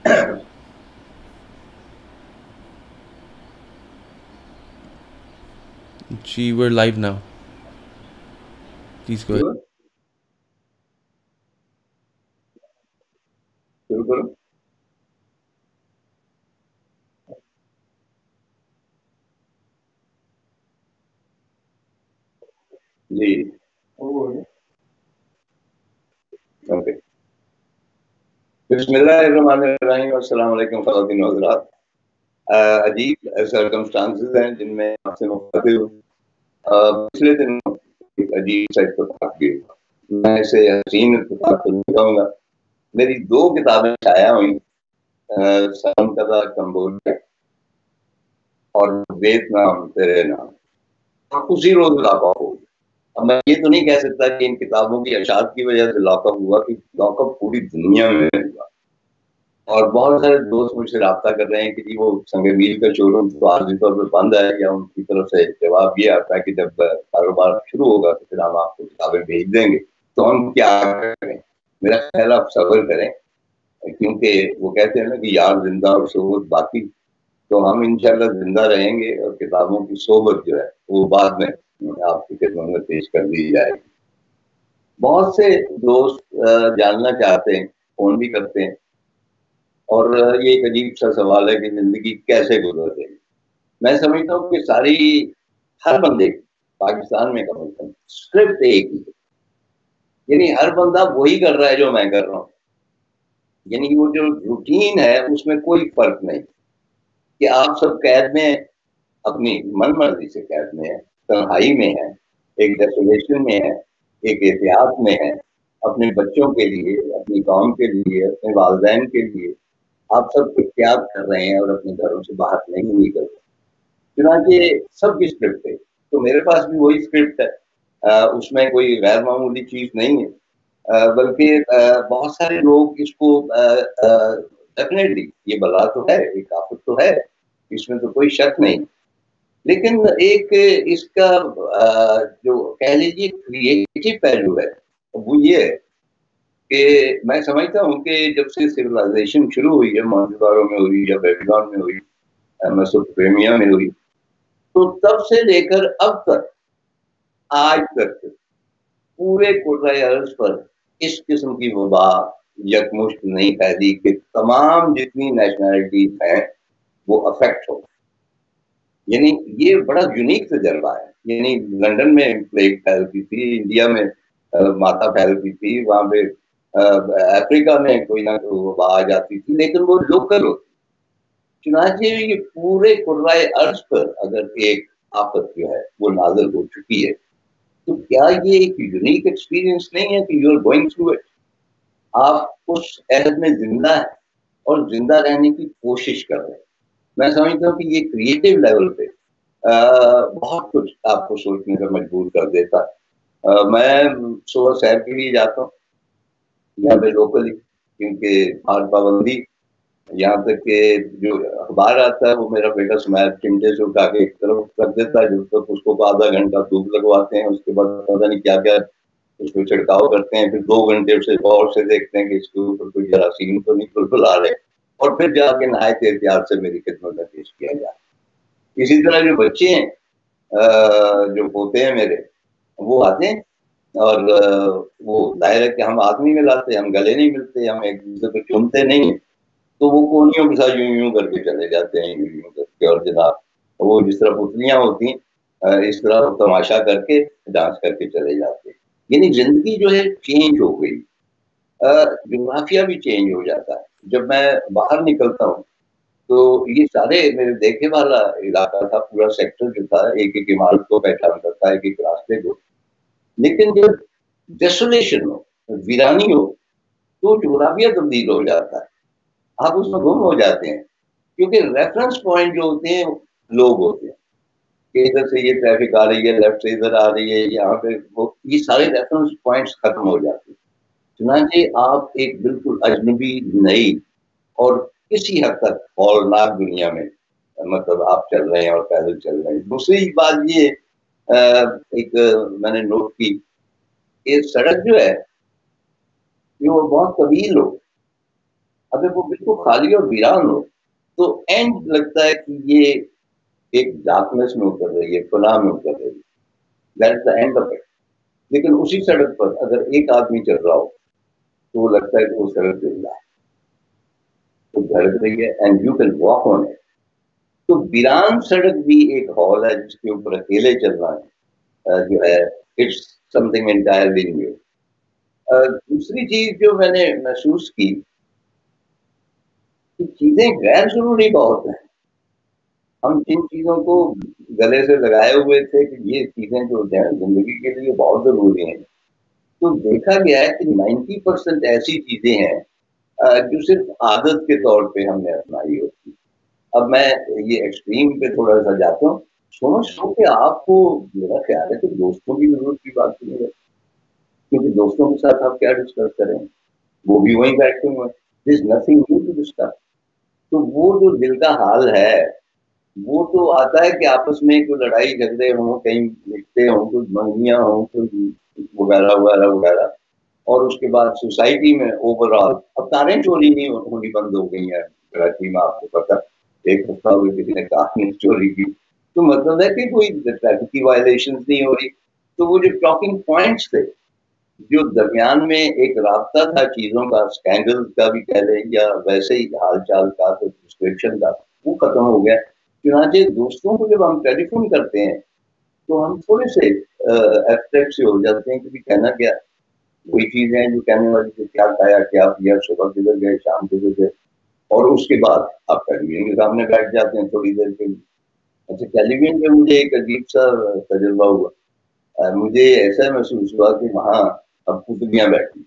She we're live now. Please go ahead. شروع شروع کرو. جی اوکے. بسم اللہ الرحمن الرحیم. السلام علیکم خواتین و حضرات. عجیب سرکمسٹانسز ہیں جن میں آپ سے مخاطب ہوں. پچھلے دنوں ایک عجیب سا اتفاق بھی ہوا. میں اسے حسین اتفاق تو نہیں کہوں گا. میری 2 کتابیں شائع ہوئیں، سلم کدہ کمبوڈیا اور ویتنام تیرے نام، اور اسی روز لاک آف ہو گیا. اب میں یہ تو نہیں کہہ سکتا کہ ان کتابوں کی اشاعت کی وجہ سے لاک اپ ہوا، کہ لاک اپ پوری دنیا میں ہوا. اور بہت سارے دوست مجھ سے رابطہ کر رہے ہیں کہ جی وہ سنگ-میل کا شو روم تو عارضی طور پہ بند ہے، یا ان کی طرف سے جواب یہ آتا ہے کہ جب کاروبار شروع ہوگا تو پھر ہم آپ کو کتابیں بھیج دیں گے. تو ہم کیا کریں؟ میرا خیال آپ صبر کریں، کیونکہ وہ کہتے ہیں نا کہ یار زندہ اور صحبت باقی. تو ہم انشاءاللہ زندہ رہیں گے، اور کتابوں کی صحبت جو ہے وہ بعد میں آپ کی خدمت میں پیش کر دی جائے گی. بہت سے دوست جاننا چاہتے ہیں، فون بھی کرتے ہیں، اور یہ ایک عجیب سا سوال ہے کہ زندگی کیسے گزر رہی ہے. میں سمجھتا ہوں کہ ساری ہر بندے کی، پاکستان میں کم از کم اسکرپٹ ایک ہی ہے. یعنی ہر بندہ وہی کر رہا ہے جو میں کر رہا ہوں. یعنی وہ جو روٹین ہے اس میں کوئی فرق نہیں، کہ آپ سب قید میں ہیں، اپنی من مرضی سے قید میں ہیں، تنہائی میں ہیں، ایک ڈیسولیشن میں ہے، ایک احتیاط میں ہے، اپنے بچوں کے لیے، اپنی قوم کے لیے، اپنے والدین کے لیے آپ سب احتیاط کر رہے ہیں، اور اپنے گھروں سے باہر نہیں نکل رہے. چنانچہ سب کی اسکرپٹ ہے. تو میرے پاس بھی وہی اسکرپٹ ہے. اس میں کوئی غیر معمولی چیز نہیں ہے. بلکہ بہت سارے لوگ اس کو ڈیفینیٹلی یہ بلا تو ہے، ایک آفت تو ہے، اس میں تو کوئی شک نہیں. لیکن ایک اس کا جو کہہ لیجیے کریٹو پہلو ہے، وہ یہ ہے کہ میں سمجھتا ہوں کہ جب سے سویلائزیشن شروع ہوئی ہے، موجوداروں میں ہوئی یا بیبیلون میں ہوئی، میسوپوٹیمیا میں ہوئی، تو تب سے لے کر اب تک آج تک پورے قرۂ ارض پر اس قسم کی وبا یکمشت نہیں پھیلی کہ تمام جتنی نیشنلٹیز ہیں وہ افیکٹ ہو. یعنی یہ بڑا یونیک تجربہ ہے. یعنی لندن میں پلیگ پھیلتی تھی، انڈیا میں ماتا پھیلتی تھی، وہاں پہ افریقہ میں کوئی نہ کوئی وبا آ جاتی تھی، لیکن وہ لوکل ہوتی. چنانچہ یہ پورے قرائے ارض پر اگر ایک آفت جو ہے وہ نازل ہو چکی ہے، تو کیا یہ ایک یونیک ایکسپیرینس نہیں ہے کہ you are going through it? آپ اس عہد میں زندہ ہیں اور زندہ رہنے کی کوشش کر رہے ہیں. میں سمجھتا ہوں کہ یہ کریٹو لیول پہ بہت کچھ آپ کو سوچنے کا مجبور کر دیتا. میں صبح سیر کے لیے جاتا ہوں یہاں پہ لوکلی، کیونکہ آج پابندی، یہاں تک کہ جو اخبار آتا ہے وہ میرا بیٹا سمیر چمٹے سے اٹھا کے ایک طرف کر دیتا ہے، جب تک اس کو آدھا گھنٹہ دھوپ لگواتے ہیں، اس کے بعد پتہ نہیں کیا کیا اس کو چھڑکاؤ کرتے ہیں، پھر 2 گھنٹے اسے غور سے دیکھتے ہیں کہ اس کے اوپر کوئی جراثیم تو نہیں بلبل آ رہے، اور پھر جا کے نہایت احتیاط سے میری خدمت میں پیش کیا جائے. اسی طرح جو بچے ہیں، جو پوتے ہیں میرے، وہ آتے ہیں، اور وہ ظاہر ہے کہ ہم آدمی میں لاتے، ہم گلے نہیں ملتے، ہم ایک دوسرے کو چومتے نہیں ہیں، تو وہ کونیوں کے ساتھ یوں یوں کر کے چلے جاتے ہیں، یوں یوں کر کے، اور جناب وہ جس طرح پتلیاں ہوتی ہیں اس طرح وہ تماشا کر کے ڈانس کر کے چلے جاتے ہیں. یعنی زندگی جو ہے چینج ہو گئی، جغرافیہ بھی چینج ہو جاتا ہے. جب میں باہر نکلتا ہوں تو یہ سارے میرے دیکھنے والا علاقہ تھا، پورا سیکٹر جو تھا ایک ایک عمارت کو پہچانتا تھا، ایک ایک راستے کو. لیکن جب ڈیسولیشن ہو، ویرانی ہو، تو جغرافیہ تبدیل ہو جاتا ہے، آپ اس میں گم ہو جاتے ہیں، کیونکہ ریفرنس پوائنٹ جو ہوتے ہیں لوگ ہوتے ہیں، کہ ادھر سے یہ ٹریفک آ رہی ہے، لیفٹ سے ادھر آ رہی ہے، یہاں پہ یہ سارے ریفرنس پوائنٹس ختم ہو جاتے ہیں. چنانچہ آپ ایک بالکل اجنبی، نئی اور کسی حد تک ہولناک دنیا میں مطلب آپ چل رہے ہیں اور پیدل چل رہے ہیں. دوسری بات یہ ایک میں نے نوٹ کی کہ سڑک جو ہے وہ بہت طویل ہو، अगर वो बिल्कुल खाली और वीरान हो तो एंड लगता है कि ये एक डार्कनेस में उतर रही है, फना में उतर रही है, that is the end of it. लेकिन उसी सड़क पर अगर एक आदमी चल रहा हो तो वो लगता है कि वो सड़क जिंदा है, वो धड़क रही है and you can walk on it. तो वीरान सड़क भी एक हॉल है जिसके ऊपर अकेले चलना है, जो है इट्स समथिंग एंटायरली न्यू। दूसरी चीज जो मैंने महसूस की कि चीजें गैर जरूरी बहुत है। हम जिन चीजों को गले से लगाए हुए थे कि ये चीजें जो हैं जिंदगी के लिए बहुत जरूरी हैं, तो देखा गया है कि 90% ऐसी चीजें हैं जो सिर्फ आदत के तौर पे हमने अपनाई होती। अब मैं ये एक्सट्रीम पे थोड़ा सा जाता हूँ, समझ लो कि आपको, मेरा ख्याल है कि दोस्तों की जरूरत की बात नहीं है, क्योंकि दोस्तों के साथ आप क्या डिस्कस करें, वो भी वहीं बैठे हुए हैं, this nothing new to discuss. तो वो जो दिल का हाल है वो तो आता है कि आपस में कोई लड़ाई झगड़े हों, कहीं रिश्ते हों, कुछ मंगियां हों, कुछ वगैरह वगैरह वगैरह, और उसके बाद सोसाइटी में ओवरऑल अब कारें चोरी नहीं होनी बंद हो गई है कराची में, आपको पता, एक हफ्ता हुए किसी ने कार नहीं चोरी की, तो मतलब है कि कोई ट्रैफिक की वायलेशन नहीं हो रही। तो वो जो टॉकिंग पॉइंट्स थे, जो दरमियान में एक रास्ता था चीजों का, स्कैंडल का भी कह लें या वैसे ही हाल चाल का, तो डिस्क्रिप्शन का, वो खत्म हो गया। चुनाचे दोस्तों को जब हम टेलीफोन करते हैं तो हम थोड़े से एब्स्ट्रैक्ट से हो जाते हैं कि कहना क्या, वही चीजें हैं जो कहने वाली थी, क्या खाया क्या पिया, सुबह किधर गए, शाम किधर गए, और उसके बाद आप टेलीविजन के सामने बैठ जाते हैं थोड़ी देर के लिए। अच्छा, टेलीविजन पे मुझे एक अजीब सा तजुर्बा हुआ। मुझे ऐसा महसूस हुआ कि वहां अब पुतलियां बैठी।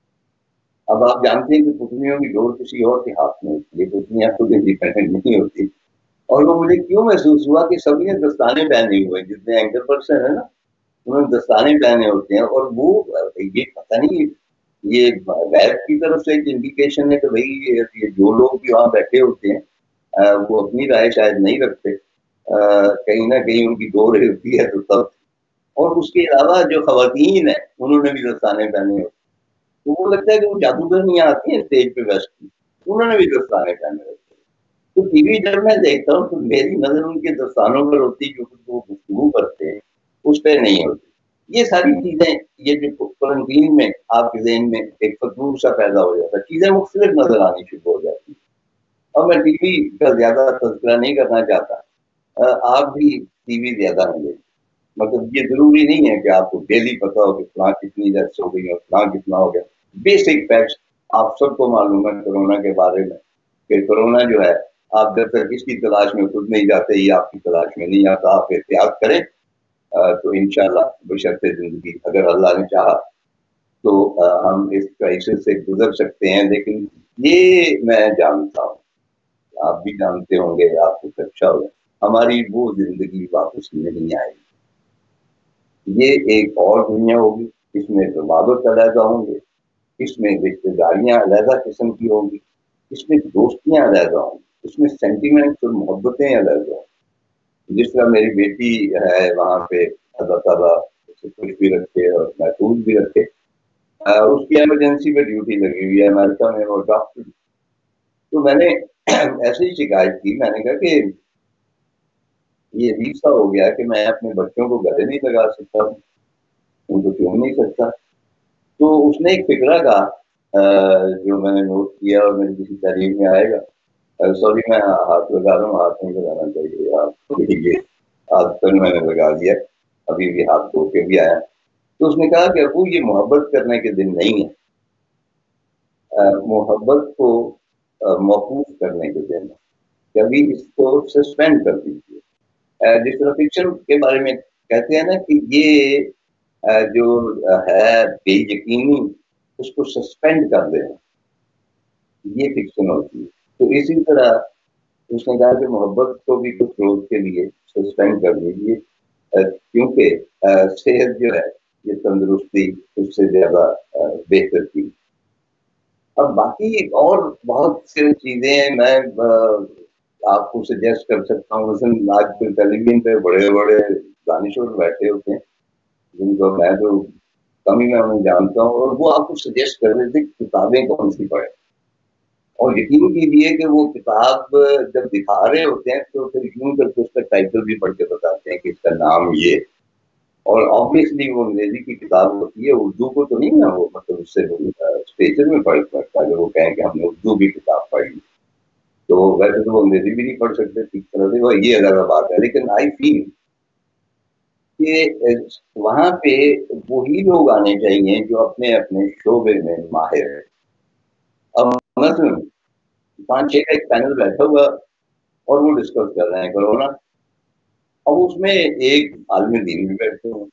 अब आप जानते हैं कि पुतलियों की डोर किसी और के हाथ में होती है, पुतलियां खुद इंडिपेंडेंट नहीं होती। और वो मुझे क्यों महसूस हुआ कि सभी ने दस्ताने पहने हुए, जितने एंकर पर्सन है ना, उन्होंने दस्ताने पहने होते हैं, और वो ये पता नहीं, ये गैर की तरफ से एक इंडिकेशन है कि भाई ये जो लोग भी वहां बैठे होते हैं वो अपनी राय शायद नहीं रखते, कहीं ना कहीं उनकी दो राय होती है तो तब। और उसके अलावा जो खवातीन है उन्होंने भी दस्ताने पहने होते हैं, तो वो लगता है कि वो जादूगर नहीं आती है स्टेज पे वेस्ट की, उन्होंने भी दस्ताने पहने होते हैं। तो टीवी जब मैं देखता हूँ तो मेरी नजर उनके दस्तानों पर होती, जो कुछ वो गुफ्तगू करते हैं उस पर नहीं होती। ये सारी चीजें, ये जो क्वारंटीन में आपके जहन में एक फतूर सा पैदा हो जाता है, चीजें मुख्तलिफ नजर आनी शुरू हो जाती है। और मैं टीवी का ज्यादा तज़किरा नहीं करना चाहता, आप भी टीवी ज्यादा नहीं देखते, मतलब ये जरूरी नहीं है कि आपको डेली पता हो कि फलां कितनी डेथ्स हो गई और फलां कितना हो गया। बेसिक फैक्ट्स आप सबको मालूम है कोरोना के बारे में, कि कोरोना जो है, आप जब तक इसकी तलाश में खुद नहीं जाते, ये आपकी तलाश में नहीं आता, आप एहतियात करें तो इंशाल्लाह बशर्ते जिंदगी, अगर अल्लाह ने चाहा तो हम इस क्राइसिस से गुजर सकते हैं। लेकिन ये मैं जानता हूँ, आप भी जानते होंगे, आपको अच्छा होगा, हमारी वो जिंदगी वापस नहीं आएगी। ये एक और दुनिया होगी, इसमें रवाबत अलहदा होंगे, इसमें रिश्तेदारियां अलहदा किस्म की होंगी, इसमें दोस्तियां अलहदा होंगी, इसमें सेंटिमेंट्स और मोहब्बतें अलहदा होंगी। जिस तरह मेरी बेटी है वहां पे, अल्लाह ताला उसे खुश भी रखे और महफूज भी रखे। उसकी इमरजेंसी में ड्यूटी लगी हुई है अमेरिका में, वो डॉक्टर। तो मैंने ऐसे ही शिकायत की, मैंने कहा कि ये अजीब सा हो गया कि मैं अपने बच्चों को गले नहीं लगा सकता, उनको क्यों नहीं सकता। तो उसने एक फिक्रा कहा जो मैंने नोट किया और मेरी किसी तारीफ में आएगा। सॉरी, मैं हाथ लगा रहा हूँ, हाथ नहीं लगाना चाहिए, आप ये हाथ पर मैंने लगा दिया, अभी भी हाथ धो के भी आया। तो उसने कहा कि अबू ये मोहब्बत करने के दिन नहीं है, मोहब्बत को मौकूफ करने के दिन है, कभी इसको सस्पेंड कर दीजिए। जिस तरह फिक्शन के बारे में कहते हैं ना कि ये जो है बेयकीनी, उसको सस्पेंड कर देना, ये फिक्शन होती है। तो इसी तरह उसने कहा कि मोहब्बत को भी कुछ रोज के लिए सस्पेंड कर दीजिए, क्योंकि सेहत जो है, ये तंदुरुस्ती उससे ज्यादा बेहतर थी। अब बाकी और बहुत सी चीजें हैं, मैं आपको सजेस्ट कर सकता हूँ। मसलन आजकल टेलीविजन पे बड़े बड़े दानिशवर बैठे होते हैं, जिनको मैं तो कम ही मैं उन्हें जानता हूँ, और वो आपको सजेस्ट कर रहे थे किताबें कौन सी पढ़े। اور یقین کیجیے کہ وہ کتاب جب دکھا رہے ہوتے ہیں تو پھر یوں کر کے اس کا ٹائٹل بھی پڑھ کے بتاتے ہیں کہ اس کا نام یہ. اور آبویسلی وہ انگریزی کی کتاب ہوتی ہے, اردو کو تو نہیں نا, وہ مطلب اس سے اسٹیچر میں فرق پڑتا ہے. اگر وہ کہیں کہ ہم نے اردو بھی کتاب پڑھی تو ویسے تو وہ انگریزی بھی نہیں پڑھ سکتے ٹھیک طرح سے, وہ یہ الگ بات ہے. لیکن آئی فیل کہ وہاں پہ وہی لوگ آنے چاہیے جو اپنے اپنے شعبے میں ماہر ہیں. اب مثلاً 5-6 کا ایک پینل بیٹھا ہوا اور وہ ڈسکس کر رہے ہیں کرونا. اب اس میں ایک عالم دین بھی بیٹھے ہیں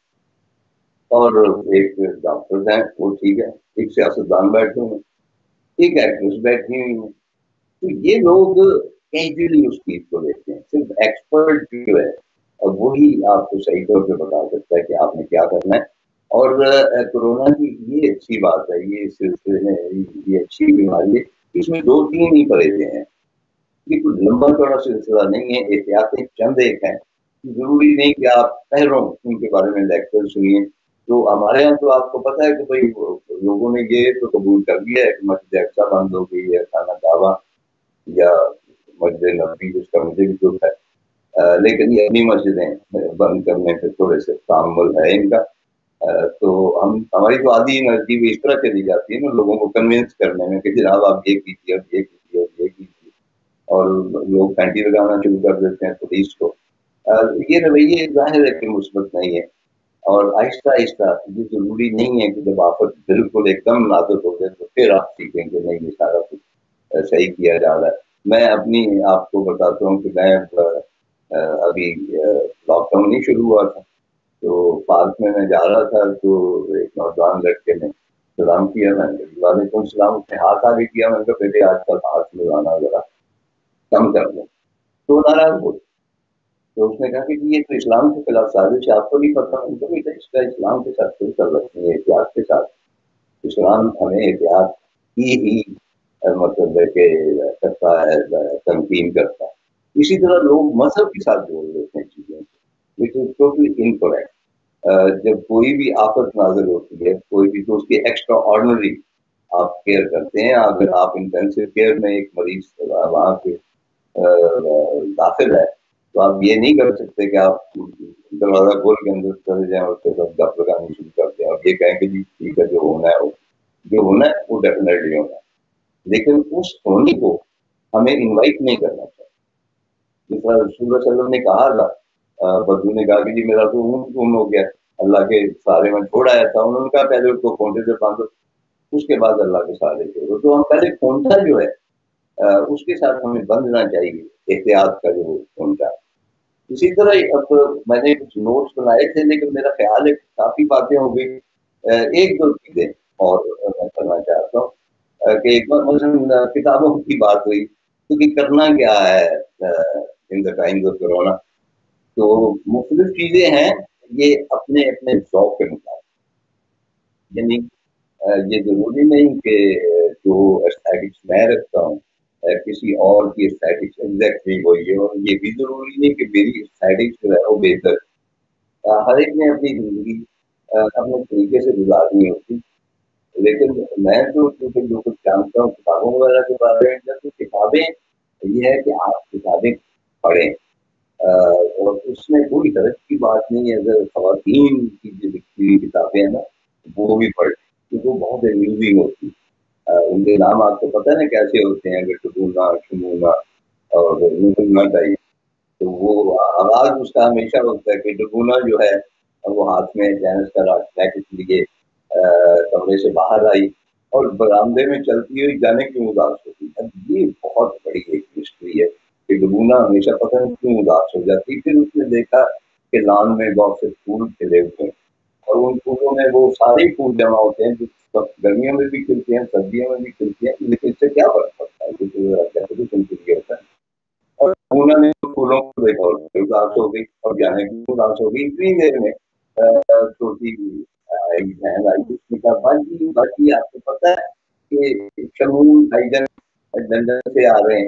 اور ایک ڈاکٹر ہیں, وہ ٹھیک ہے, ایک سیاستدان بیٹھے ہیں, ایک ایکٹریس بیٹھی ہوئی ہیں. تو یہ لوگ کیجولی اس چیز کو لیتے ہیں. صرف ایکسپرٹ جو ہے اور وہی آپ کو صحیح طور پہ بتا سکتا ہے کہ آپ نے کیا کرنا ہے. اور کورونا کی یہ اچھی بات ہے, یہ سلسلے میں یہ اچھی بیماری ہے, اس میں 2-3 ہی پرہیزیں ہیں. یہ کوئی لمبا چوڑا سلسلہ نہیں ہے, احتیاطیں چند ایک ہیں. ضروری نہیں کہ آپ پہلوں ان کے بارے میں لیکچر سنیے. تو ہمارے یہاں تو آپ کو پتا ہے کہ بھائی لوگوں نے یہ تو قبول کر لیا ہے کہ مسجد اقصی بند ہو گئی ہے, خانہ کعبہ یا مسجد نبوی, جس کا مجھے بھی دکھ ہے, لیکن یہ اپنی مسجدیں بند کرنے پہ تھوڑے سے تعامل ہے ان کا. تو ہماری تو آدھی انرجی بھی اس طرح چلی جاتی ہے نا لوگوں کو کنوینس کرنے میں کہ جناب آپ یہ کیجیے اور یہ کیجیے اور یہ کیجیے, اور لوگ پینٹی لگانا شروع کر دیتے ہیں پولیس کو. یہ رویے ظاہر ہے کہ مثبت نہیں ہے. اور آہستہ آہستہ یہ ضروری نہیں ہے کہ جب آفت بالکل ایک دم نازک ہو جائے تو پھر آپ سیکھیں کہ نہیں, یہ سارا کچھ صحیح کیا جا رہا ہے. میں اپنی آپ کو بتاتا ہوں کہ میں ابھی لاک ڈاؤن نہیں شروع ہوا تھا تو پارک میں جا رہا تھا تو ایک نوجوان لڑکے نے سلام کیا. میں نے وعلیکم السلام, اس نے ہاتھ آگے کیا. میں نے کہا بیٹے آج کل ہاتھ لگانا ذرا کم کر دیں. تو ناراض ہو. تو اس نے کہا کہ یہ تو اسلام کے خلاف سازش ہے, آپ کو نہیں پتا. ان کو اس کا اسلام کے ساتھ کوئی تعلق نہیں ہے, احتیاط کے ساتھ. اسلام ہمیں احتیاط ہی مطلب ہے کہ کرتا ہے, تنقین کرتا ہے. اسی طرح لوگ مذہب کے ساتھ جوڑ دیتے ہیں چیزیں, وچ از ٹوٹلی انکریکٹ. جب کوئی بھی آفت نازل ہوتی ہے, کوئی بھی, تو اس کی ایکسٹرا آرڈنری آپ کیئر کرتے ہیں. اگر آپ انٹینسو کیئر میں ایک مریض وہاں پہ داخل ہے تو آپ یہ نہیں کر سکتے کہ آپ دروازہ کھول کے اندر چلے جائیں اور اس کے ساتھ گپ لگانی شروع کر دیں اور یہ کہیں کہ جی ٹھیک ہے, جو ہونا ہے جو ہونا ہے وہ ڈیفینیٹلی ہونا ہے. لیکن اس ہونے کو ہمیں انوائٹ نہیں کرنا چاہیے. جس طرح رسول اللہ صلی اللہ علیہ وسلم نے کہا تھا, بدو نے کہا کہ جی میرا تو اونٹ گم ہو گیا, اللہ کے سارے میں چھوڑ آیا تھا. انہوں نے کہا پہلے اس کو کھونٹے سے باندھو, اس کے بعد اللہ کے سارے چھوڑو. تو ہم پہلے کھونٹا جو ہے اس کے ساتھ ہمیں بندھنا چاہیے, احتیاط کا جو کھونٹا. اسی طرح اب میں نے کچھ نوٹس بنائے تھے لیکن میرا خیال ہے کافی باتیں ہو گئی. ایک دو چیزیں اور میں کرنا چاہتا ہوں کہ ایک بار مثلاً کتابوں کی بات ہوئی تو کہ کرنا کیا ہے in the times of corona. تو مختلف چیزیں ہیں, یہ اپنے اپنے ذوق کے مطابق. یعنی یہ ضروری نہیں کہ جو اسٹیٹکس میں رکھتا ہوں کسی اور کی اسٹیٹکس ایگزیکٹلی وہی ہے, اور یہ بھی ضروری نہیں کہ میری اسٹیٹکس جو ہے وہ بہتر. ہر ایک نے اپنی زندگی اپنے طریقے سے گزارنی ہوتی. لیکن میں تو جو کچھ جانتا ہوں کتابوں وغیرہ کے بارے میں, تو کتابیں یہ ہے کہ آپ کتابیں پڑھیں, اور اس میں کوئی حرج کی بات نہیں ہے. اگر خواتین کی جو لکھی ہوئی کتابیں ہیں نا وہ بھی پڑھیں, کیونکہ وہ بہت امیوزنگ ہوتی. ان کے نام آپ کو پتہ ہے نا کیسے ہوتے ہیں, اگر ٹبونا, شمونا اور نمونا ٹائپ. تو وہ آواز اس کا ہمیشہ ہوتا ہے کہ ڈبونا جو ہے وہ ہاتھ میں جینس کا ریکٹ لیے کمرے سے باہر آئی اور برآمدے میں چلتی ہوئی جانے کیوں اداس ہوتی. اب یہ بہت بڑی ایک ہسٹری ہے کہ ڈبونا ہمیشہ پتہ نہیں کیوں اداس ہو جاتی. پھر اس نے دیکھا کہ لان میں بہت سے پھول کھلے ہوئے ہیں اور ان پھولوں میں وہ سارے پھول جمع ہوتے ہیں جو گرمیوں میں بھی کھلتے ہیں, سردیوں میں بھی کھلتے ہیں. لیکن اس سے کیا فرق پڑتا ہے, کیونکہ ہوتا ہے. اور ڈبونا نے پھولوں کو دیکھا اور اداس ہو گئی اور جانے کی اداس ہو گئی. اتنی دیر میں چھوٹی بہن آئی, اس نے کہا باجی باجی آپ کو پتا ہے کہ شمول بھائی جان لندن سے آ رہے ہیں.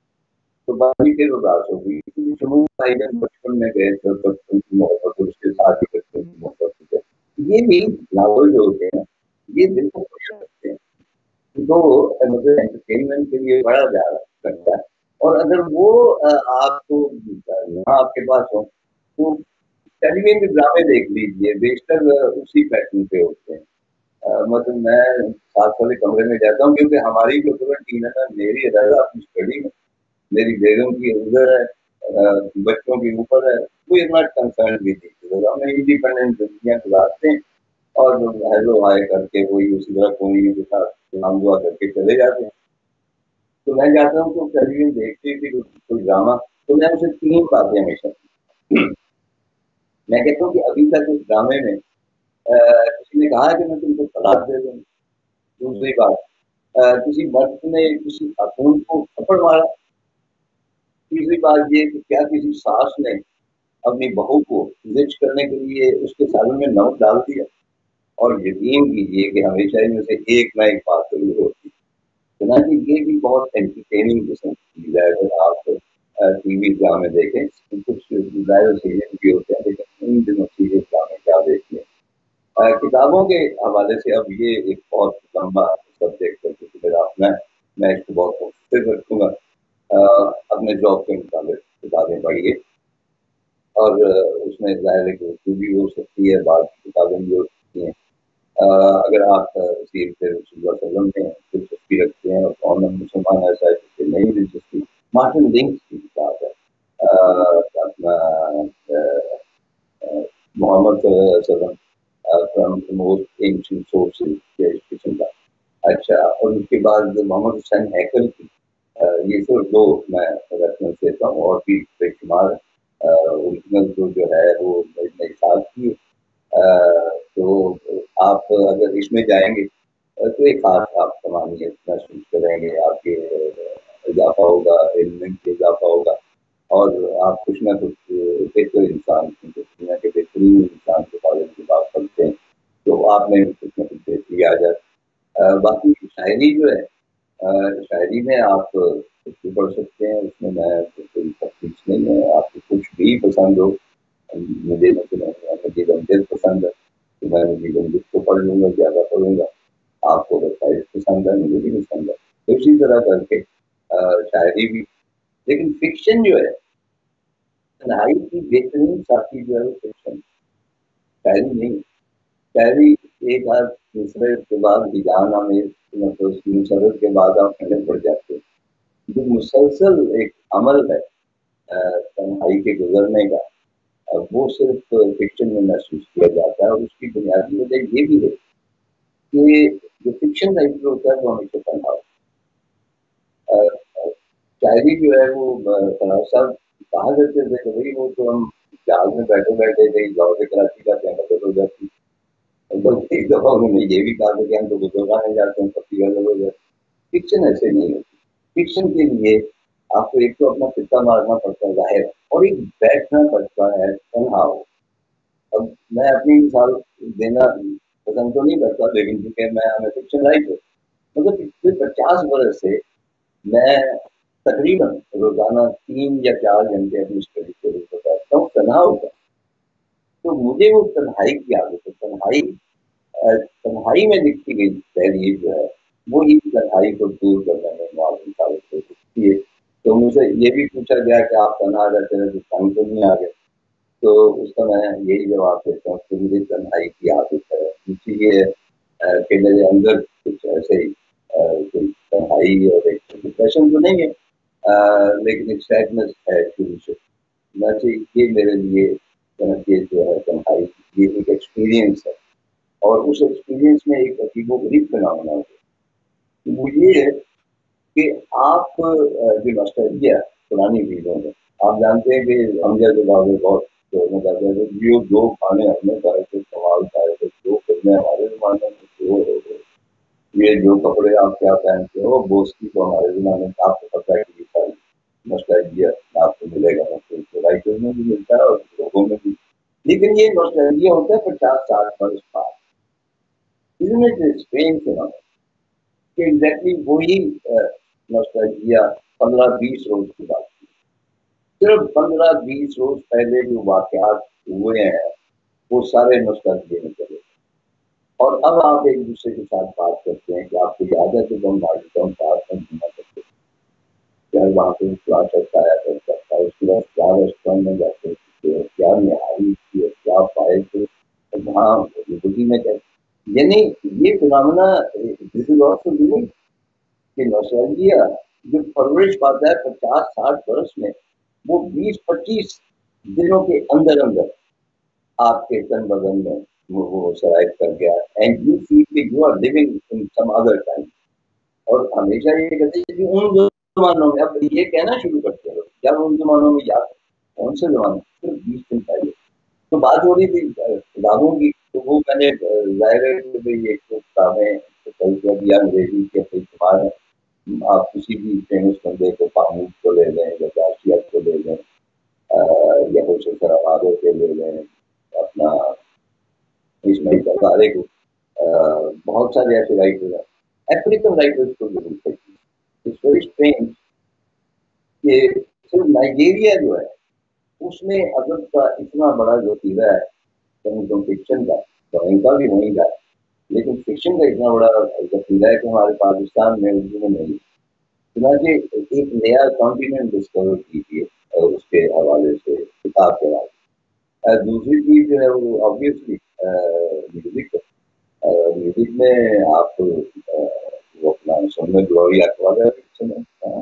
تو باجی پھر اداس ہو گئی. شمول بھائی جان بچپن میں گئے تھے, بچپن کی محبت, اس کے ساتھ ہی بچپن کی محبت. یہ بھی ناول جو ہوتے ہیں یہ دل کو خوش کرتے ہیں. تو مجھے انٹرٹینمنٹ کے لیے بڑا زیادہ کرتا ہے. اور اگر وہ آپ کو یہاں آپ کے پاس ہو تو ٹیلی ویژن کے ڈرامے دیکھ لیجیے، بیشتر اسی پیٹرن پہ ہوتے ہیں. مطلب میں ساتھ والے کمرے میں جاتا ہوں کیونکہ ہماری جو ٹیم ہے نا، میری علیحدہ اپنی اسٹڈی میں، میری بیگم کی ادھر ہے، بچوں کے اوپر ہے، کوئی اتنا کنسرن بھی نہیں. ہم انڈیپینڈنٹ زندگیاں گزارتے ہیں اور ہیلو ہائے کر کے وہی اسی طرح کوئی کے ساتھ نام دعا کر کے چلے جاتے ہیں. تو میں جاتا ہوں تو ٹیلی ویژن دیکھتی تھی کوئی ڈرامہ، تو میں اسے 3 باتیں ہمیشہ میں کہتا ہوں کہ ابھی تک اس ڈرامے میں کسی نے کہا ہے کہ میں تم کو طلاق دے دوں. دوسری بات، کسی مرد نے کسی خاتون کو تھپڑ مارا. تیسری بات یہ کہ کیا کسی ساس نے اپنی بہو کو زچ کرنے کے لیے اس کے سالن میں نمک ڈال دیا. اور یقین کیجیے کہ ہمیشہ ان میں سے ایک نہ ایک بات ضرور ہوتی ہے. چنانچہ یہ بھی بہت انٹرٹیننگ قسم کی چیز ہے. اگر آپ ٹی وی ڈرامے دیکھیں، کچھ ظاہر سیریل بھی ہوتے ہیں لیکن ان دنوں سیریل ڈرامے کیا دیکھتے ہیں. کتابوں کے حوالے سے اب یہ ایک بہت لمبا سبجیکٹ ہے کیونکہ میرا اپنا میں اس کو بہت مختصر رکھوں گا. اپنے جاب کے مطابق کتابیں پڑھیے اور اس میں ظاہر ہے کہ اردو بھی ہو سکتی ہے، بعض کی کتابیں بھی ہو سکتی ہیں. اگر آپ سیرت رسول اللہ صلی اللہ علیہ وسلم میں دلچسپی رکھتے ہیں اور کون مسلمان ایسا ہے جس سے نہیں دلچسپی، مارٹن لنکس کی کتاب ہے اپنا محمد صلی اللہ علیہ وسلم فرام موسٹ اینشنٹ سورسز کے اس قسم کا. اچھا، اور اس کے بعد محمد حسین ہیکل کی یہ صرف 2 میں ریفرنس دیتا ہوں، اور بھی بے شمار اوریجنل جو ہے وہ نئی سال کی. تو آپ اگر اس میں جائیں گے تو ایک خاص آپ سمانیت محسوس کریں گے، آپ کے اضافہ ہوگا، علم میں اضافہ ہوگا اور آپ کچھ نہ کچھ بہتر انسان دنیا کے بہترین انسان کے بارے میں بات کرتے ہیں تو آپ میں کچھ نہ کچھ بہتری آ جائے. باقی شاعری جو ہے، شاعری میں آپ کچھ بھی پڑھ سکتے ہیں، اس میں کوئی تفصیل نہیں ہے. آپ کو کچھ بھی پسند ہو، مجھے مجھے رنجن پسند ہے تو میں مجھے رنجن کو پڑھ لوں گا، زیادہ پڑھوں گا. آپ کو اگر سائنس پسند ہے، مجھے بھی پسند ہے، تو اسی طرح کر کے شاعری بھی. لیکن فکشن جو ہے، تنہائی کی بہترین ساتھی جو ہے وہ فکشن، شاعری نہیں. شاعری ایک آدھ دوسرے کے بعد رجحان مسرت کے بعد آپ کھڑے پڑ جاتے ہیں. جو مسلسل ایک عمل ہے تنہائی کے گزرنے کا، وہ صرف فکشن میں محسوس کیا جاتا ہے. اور اس کی بنیادی وجہ یہ بھی ہے کہ جو فکشن رائٹر ہوتا ہے وہ ہمیشہ تنہا ہوتا ہے. شاعری جو ہے وہ صاحب کہا کرتے تھے کہ بھائی وہ تو ہم جہاز میں بیٹھے بیٹھے کہیں لاہور سے کراچی کا مدد ہو جاتی. ایک دفعہ انہوں نے یہ بھی کہا تھا کہ ہم تو گزروانے جاتے ہیں پتی غلط ہو جاتی. فکشن ایسے نہیں ہوتی. فکشن کے لیے آپ کو ایک تو اپنا خطہ مارنا پڑتا ہے ظاہر، اور ایک بیٹھنا پڑتا ہے تنہا ہو. اب میں اپنی مثال دینا پسند تو نہیں کرتا لیکن چونکہ میں فکشن رائٹر، مطلب پچھلے 50 برس سے میں تقریباً روزانہ 3 یا 4 گھنٹے اپنی اسٹڈی کے لیے بیٹھتا ہوں تنہا ہوتا. تو مجھے وہ تنہائی کی عادت ہے. تنہائی میں لکھی گئی تحریر جو ہے وہی تنہائی کو دور کرنے میں معاون ثابت ہو سکتی ہے. تو مجھ سے یہ بھی پوچھا گیا کہ آپ تنہا رہتے رہتے تنگ تو نہیں آ گئے، تو اس کا میں یہی جواب دیتا ہوں کہ مجھے تنہائی کی عادت ہے. اس لیے کہ میرے اندر کچھ ایسے ہی کوئی تنہائی اور ایک ڈپریشن تو نہیں ہے لیکن ایک سیڈنس ہے شروع سے. یہ میرے لیے یہ جو ہے تنہائی یہ ایک ایکسپیرئنس ہے، اور اس ایکسپیرئنس میں ایک عجیب و غریب فنامنا ہے. وہ یہ ہے کہ آپ جو نوسٹالجیا ہے پرانی چیزوں میں، آپ جانتے ہیں کہ ہم جیسے بابے بہت جو کھانے ہم نے کھائے تھے، کمال کھائے تھے، جو فلمیں ہمارے زمانے میں جو ہو گئے، یہ جو کپڑے آپ کیا پہنتے ہو بوسکی تو ہمارے زمانے میں آپ کو پتہ ہے کہ یہ ساری نوسٹالجیا آپ کو ملے گا، رائٹر میں بھی ملتا ہے اور لوگوں میں بھی. لیکن یہ نوسٹالجیا ہوتا ہے 50-60 برس بعد. کہ ایگزیکٹلی وہی نوسٹالجیا 15-20 روز کی بات کی. صرف 15-20 روز پہلے جو واقعات ہوئے ہیں وہ سارے نوسٹالجیا میں چلے. اور اب آپ ایک دوسرے کے ساتھ بات کرتے ہیں کہ آپ کو یاد ہے کہ ہم ڈاؤن پارک میں گھوما کرتے کیا وہاں پہ کلاس آیا کرتا تھا, اس کے بعد کیا ریسٹورینٹ میں جاتے تھے, کیا نہاری تھی اور کیا پائے تھے وہاں زندگی میں کیا, یعنی یہ phenomena this is also unique کہ نوسٹالجیا جو پرورش پاتا ہے 50-60 برس میں, وہ 20-25 دنوں کے اندر اندر آپ کے تن بدن میں وہ شرائط کر گیا, اینڈ یو فیل کہ you are living in some other time. اور ہمیشہ یہ کہتے ہیں کہ ان زمانوں میں, اب یہ کہنا شروع کرتے ہیں جب ان زمانوں میں یاد کون سے زمانے صرف 20 دن پہلے تو بات ہو رہی تھی کتابوں کی, تو وہ میں نے ظاہر ہے کہ یہ کتابیں یا انگریزی کے استعمال ہے, آپ کسی بھی فیمس بندے کو پاموک کو لے لیں یا گارسیا کو لے لیں یا حسین سراوادے کے لے لیں, اپنا اس میں ہزارے کو, بہت سارے ایسے رائٹر ہیں افریقن رائٹرس کو ضرور سکتی. اٹس ویری اسٹرینج کہ صرف نائجیریا جو ہے اس میں ادب کا اتنا بڑا جو ذخیرہ ہے, کہیں تو فکشن کا, ڈرائنگ کا بھی وہیں کا, لیکن فکشن کا اتنا بڑا ذخیرہ ہے کہ ہمارے پاکستان میں اردو میں نہیں. چنانچہ ایک نیا کانٹیننٹ ڈسکور کیجیے اس کے حوالے سے کتاب کے حوالے. دوسری چیز جو ہے وہ آبویسلی میوزک ہے. میوزک میں آپ وہ اپنا سننے گلوری اخبار سنیں,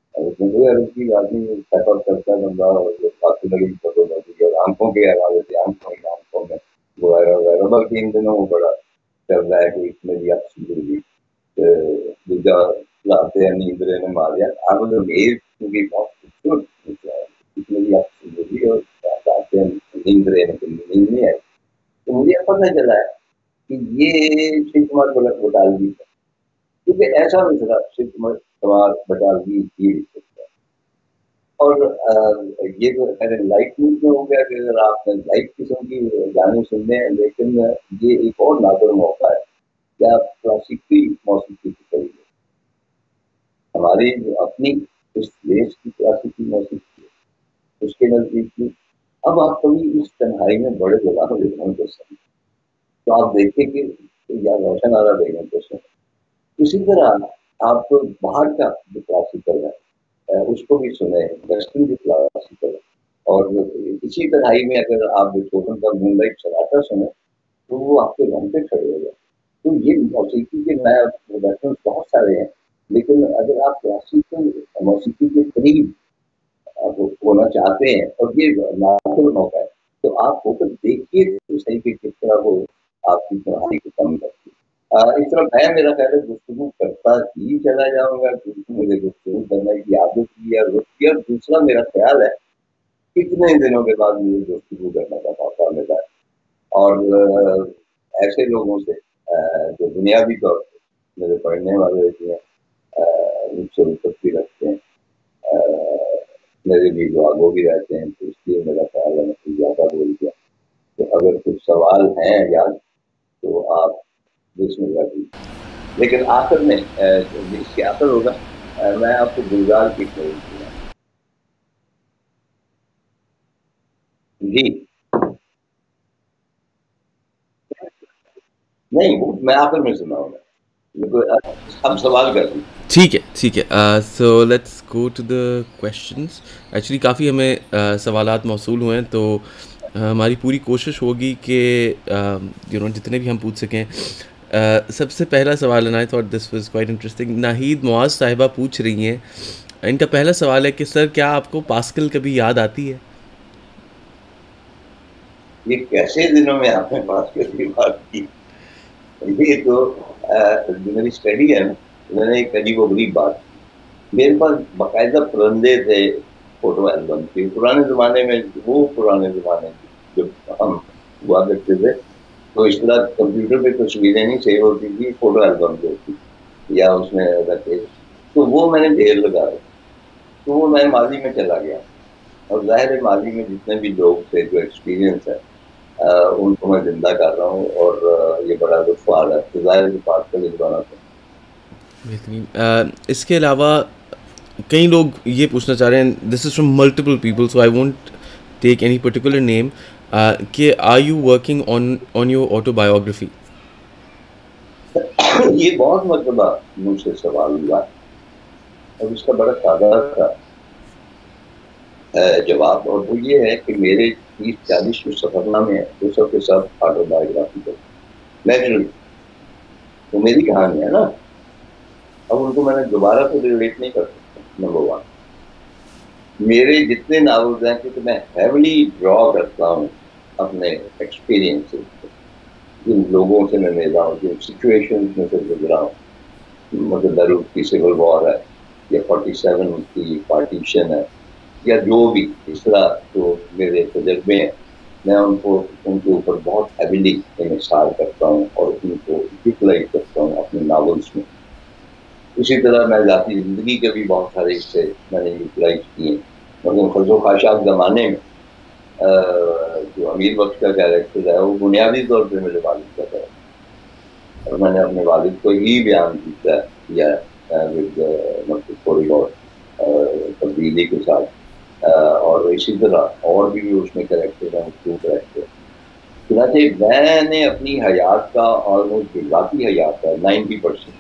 کی آدمی سفر کرتا ہے بندہ, اور کافی لگی فوٹو لگی اور آنکھوں کے حوالے سے آنکھوں میں وغیرہ وغیرہ, بلکہ ان دنوں وہ بڑا چل رہا ہے کہ اس میں بھی اچھی ہوگی دوجا لاتے ہیں نیندرے نے ماریا, آپ کیونکہ بہت خوبصورت ہے اس میں بھی اچھی ہوگی اور چاہتے ہیں نیندرے نیند نہیں آئی. تو مجھے پتہ چلا ہے کہ یہ شیو کمار بٹالوی ہے, کیونکہ ایسا مسئلہ شیو کمار بٹالوی ہی لکھ سکتا ہے. اور یہ تو خیر لائٹ موڈ میں ہو گیا کہ اگر آپ لائٹ قسم کی گانے سننے ہیں, لیکن یہ ایک اور نادر موقع ہے کہ آپ کلاسیکی موسیقی کی قریب ہماری جو اپنی اس دیش کی کلاسیکی موسیقی ہے اس کے نزدیک کی. اب آپ کبھی اس تنہائی میں بڑے غلام دیکھنا کر سکتے تو آپ دیکھیں کہ یا روشن آرا دیکھنا کر سکتے. اسی طرح آپ باہر کا جو کلاسیکل ہے اس کو بھی سنیں, ویسٹرن جو کلاسیکل ہے, اور اسی تنہائی میں اگر آپ بیٹھوفن کا مون لائٹ سناٹا سنیں تو وہ آپ کے گھر پہ کھڑے ہو جائے. تو یہ موسیقی کے نئے پروڈکشن بہت سارے ہیں, لیکن اگر آپ کلاسیکل موسیقی کے قریب ہونا چاہتے ہیں اور یہ ناقل موقع ہے تو آپ ہو کر دیکھیے تو صحیح کہ کس طرح وہ آپ کی پڑھائی کو کم کرتی ہے. اس طرح میں میرا خیال ہے گفتگو کرتا ہی چلا جاؤں گا کیونکہ مجھے گفتگو کرنے کی عادت کی ہے, رک کی. اور دوسرا میرا خیال ہے کتنے دنوں کے بعد مجھے گفتگو کرنے کا موقع ملا ہے, اور ایسے لوگوں سے جو بنیادی طور پہ میرے پڑھنے والے جو ہیں ان سے رخصتی رکھتے ہیں, میرے بھی دعاگو بھی رہتے ہیں, تو اس لیے میرا خیال ہے میں زیادہ بول گیا. تو اگر کچھ سوال ہیں یاد تو آپ بسم اللہ کیجیے. لیکن آخر میں اس کے آخر ہوگا میں آپ کو گلزار کی خبر دوں. جی نہیں میں آخر میں سناؤں گا, اب سوال کر دوں. ٹھیک ہے ٹھیک ہے. So let's go to the questions. Actually کافی ہمیں سوالات موصول ہوئے ہیں, تو ہماری پوری کوشش ہوگی کہ جتنے بھی ہم پوچھ سکیں. سب سے پہلا سوال, and I thought this was quite interesting, Nahid Muaz صاحبہ پوچھ رہی ہیں, ان کا پہلا سوال ہے کہ سر کیا آپ کو پاسکل کبھی یاد آتی ہے؟ یہ کیسے دنوں میں آپ نے پاسکل کی بات کی؟ یہ تو جو میری اسٹڈی ہے میں نے ایک عجیب و غریب بات کی. میرے پاس باقاعدہ پرندے تھے فوٹو البم کے پرانے زمانے میں. وہ پرانے زمانے جب ہم ہوا کرتے تھے تو اس طرح کمپیوٹر پہ تصویریں نہیں سیو ہوتی تھی, فوٹو البم جو ہوتی یا اس میں رکھے, تو وہ میں نے ڈھیر لگا رہا. تو وہ میں ماضی میں چلا گیا, اور ظاہر ہے ماضی میں جتنے بھی لوگ تھے جو ایکسپیرینس ہے ان کو میں زندہ کر رہا ہوں, اور یہ بڑا لطف آ رہا ہے. تو ظاہر ہے بات کا جذبانہ تھا. بہترین. اس کے علاوہ کئی لوگ یہ پوچھنا چاہ رہے ہیں, this is from multiple people so I won't take any particular name, کہ are you working on your autobiography? یہ بہت مرتبہ مجھ سے سوال ہوا اور اس کا بڑا سادہ تھا جواب، اور وہ یہ ہے کہ میرے 30-40 جو سفر نامے ہیں وہ سب کے ساتھ آٹو بایوگرافی کا نیچرلی تو میری کہانی ہے نا، اب ان کو میں نے دوبارہ تو ریلیٹ نہیں کر سکتا. نمبر 1 میرے جتنے ناولز ہیں کیونکہ میں ہیولی ڈرا کرتا ہوں اپنے ایکسپیرینس سے، جن لوگوں سے میں ملا ہوں، جن سچویشن میں سے گزرا ہوں، مطلب بیروت کی سول وار ہے یا 47 کی پارٹیشن ہے یا جو بھی اس طرح جو میرے تجربے ہیں، میں ان کے اوپر بہت ہیویلی انحصار کرتا ہوں اور ان کو یوٹیلائز کرتا ہوں اپنے ناولس میں. اسی طرح میں ذاتی زندگی کے بھی بہت سارے حصے میں نے یوٹیلائز کیے ہیں. مطلب خرچ و خاشاک زمانے میں جو امیر بخش کا کیریکٹر ہے وہ بنیادی طور پہ میرے والد کا کیریکٹر، اور میں نے اپنے والد کو ہی بیان کیا مطلب تھوڑی بہت تبدیلی کے ساتھ، اور اسی طرح اور بھی اس میں کریکٹر ہیں، ٹو کریکٹر. چنانچہ میں نے اپنی حیات کا آلموسٹ ذاتی حیات کا 90%،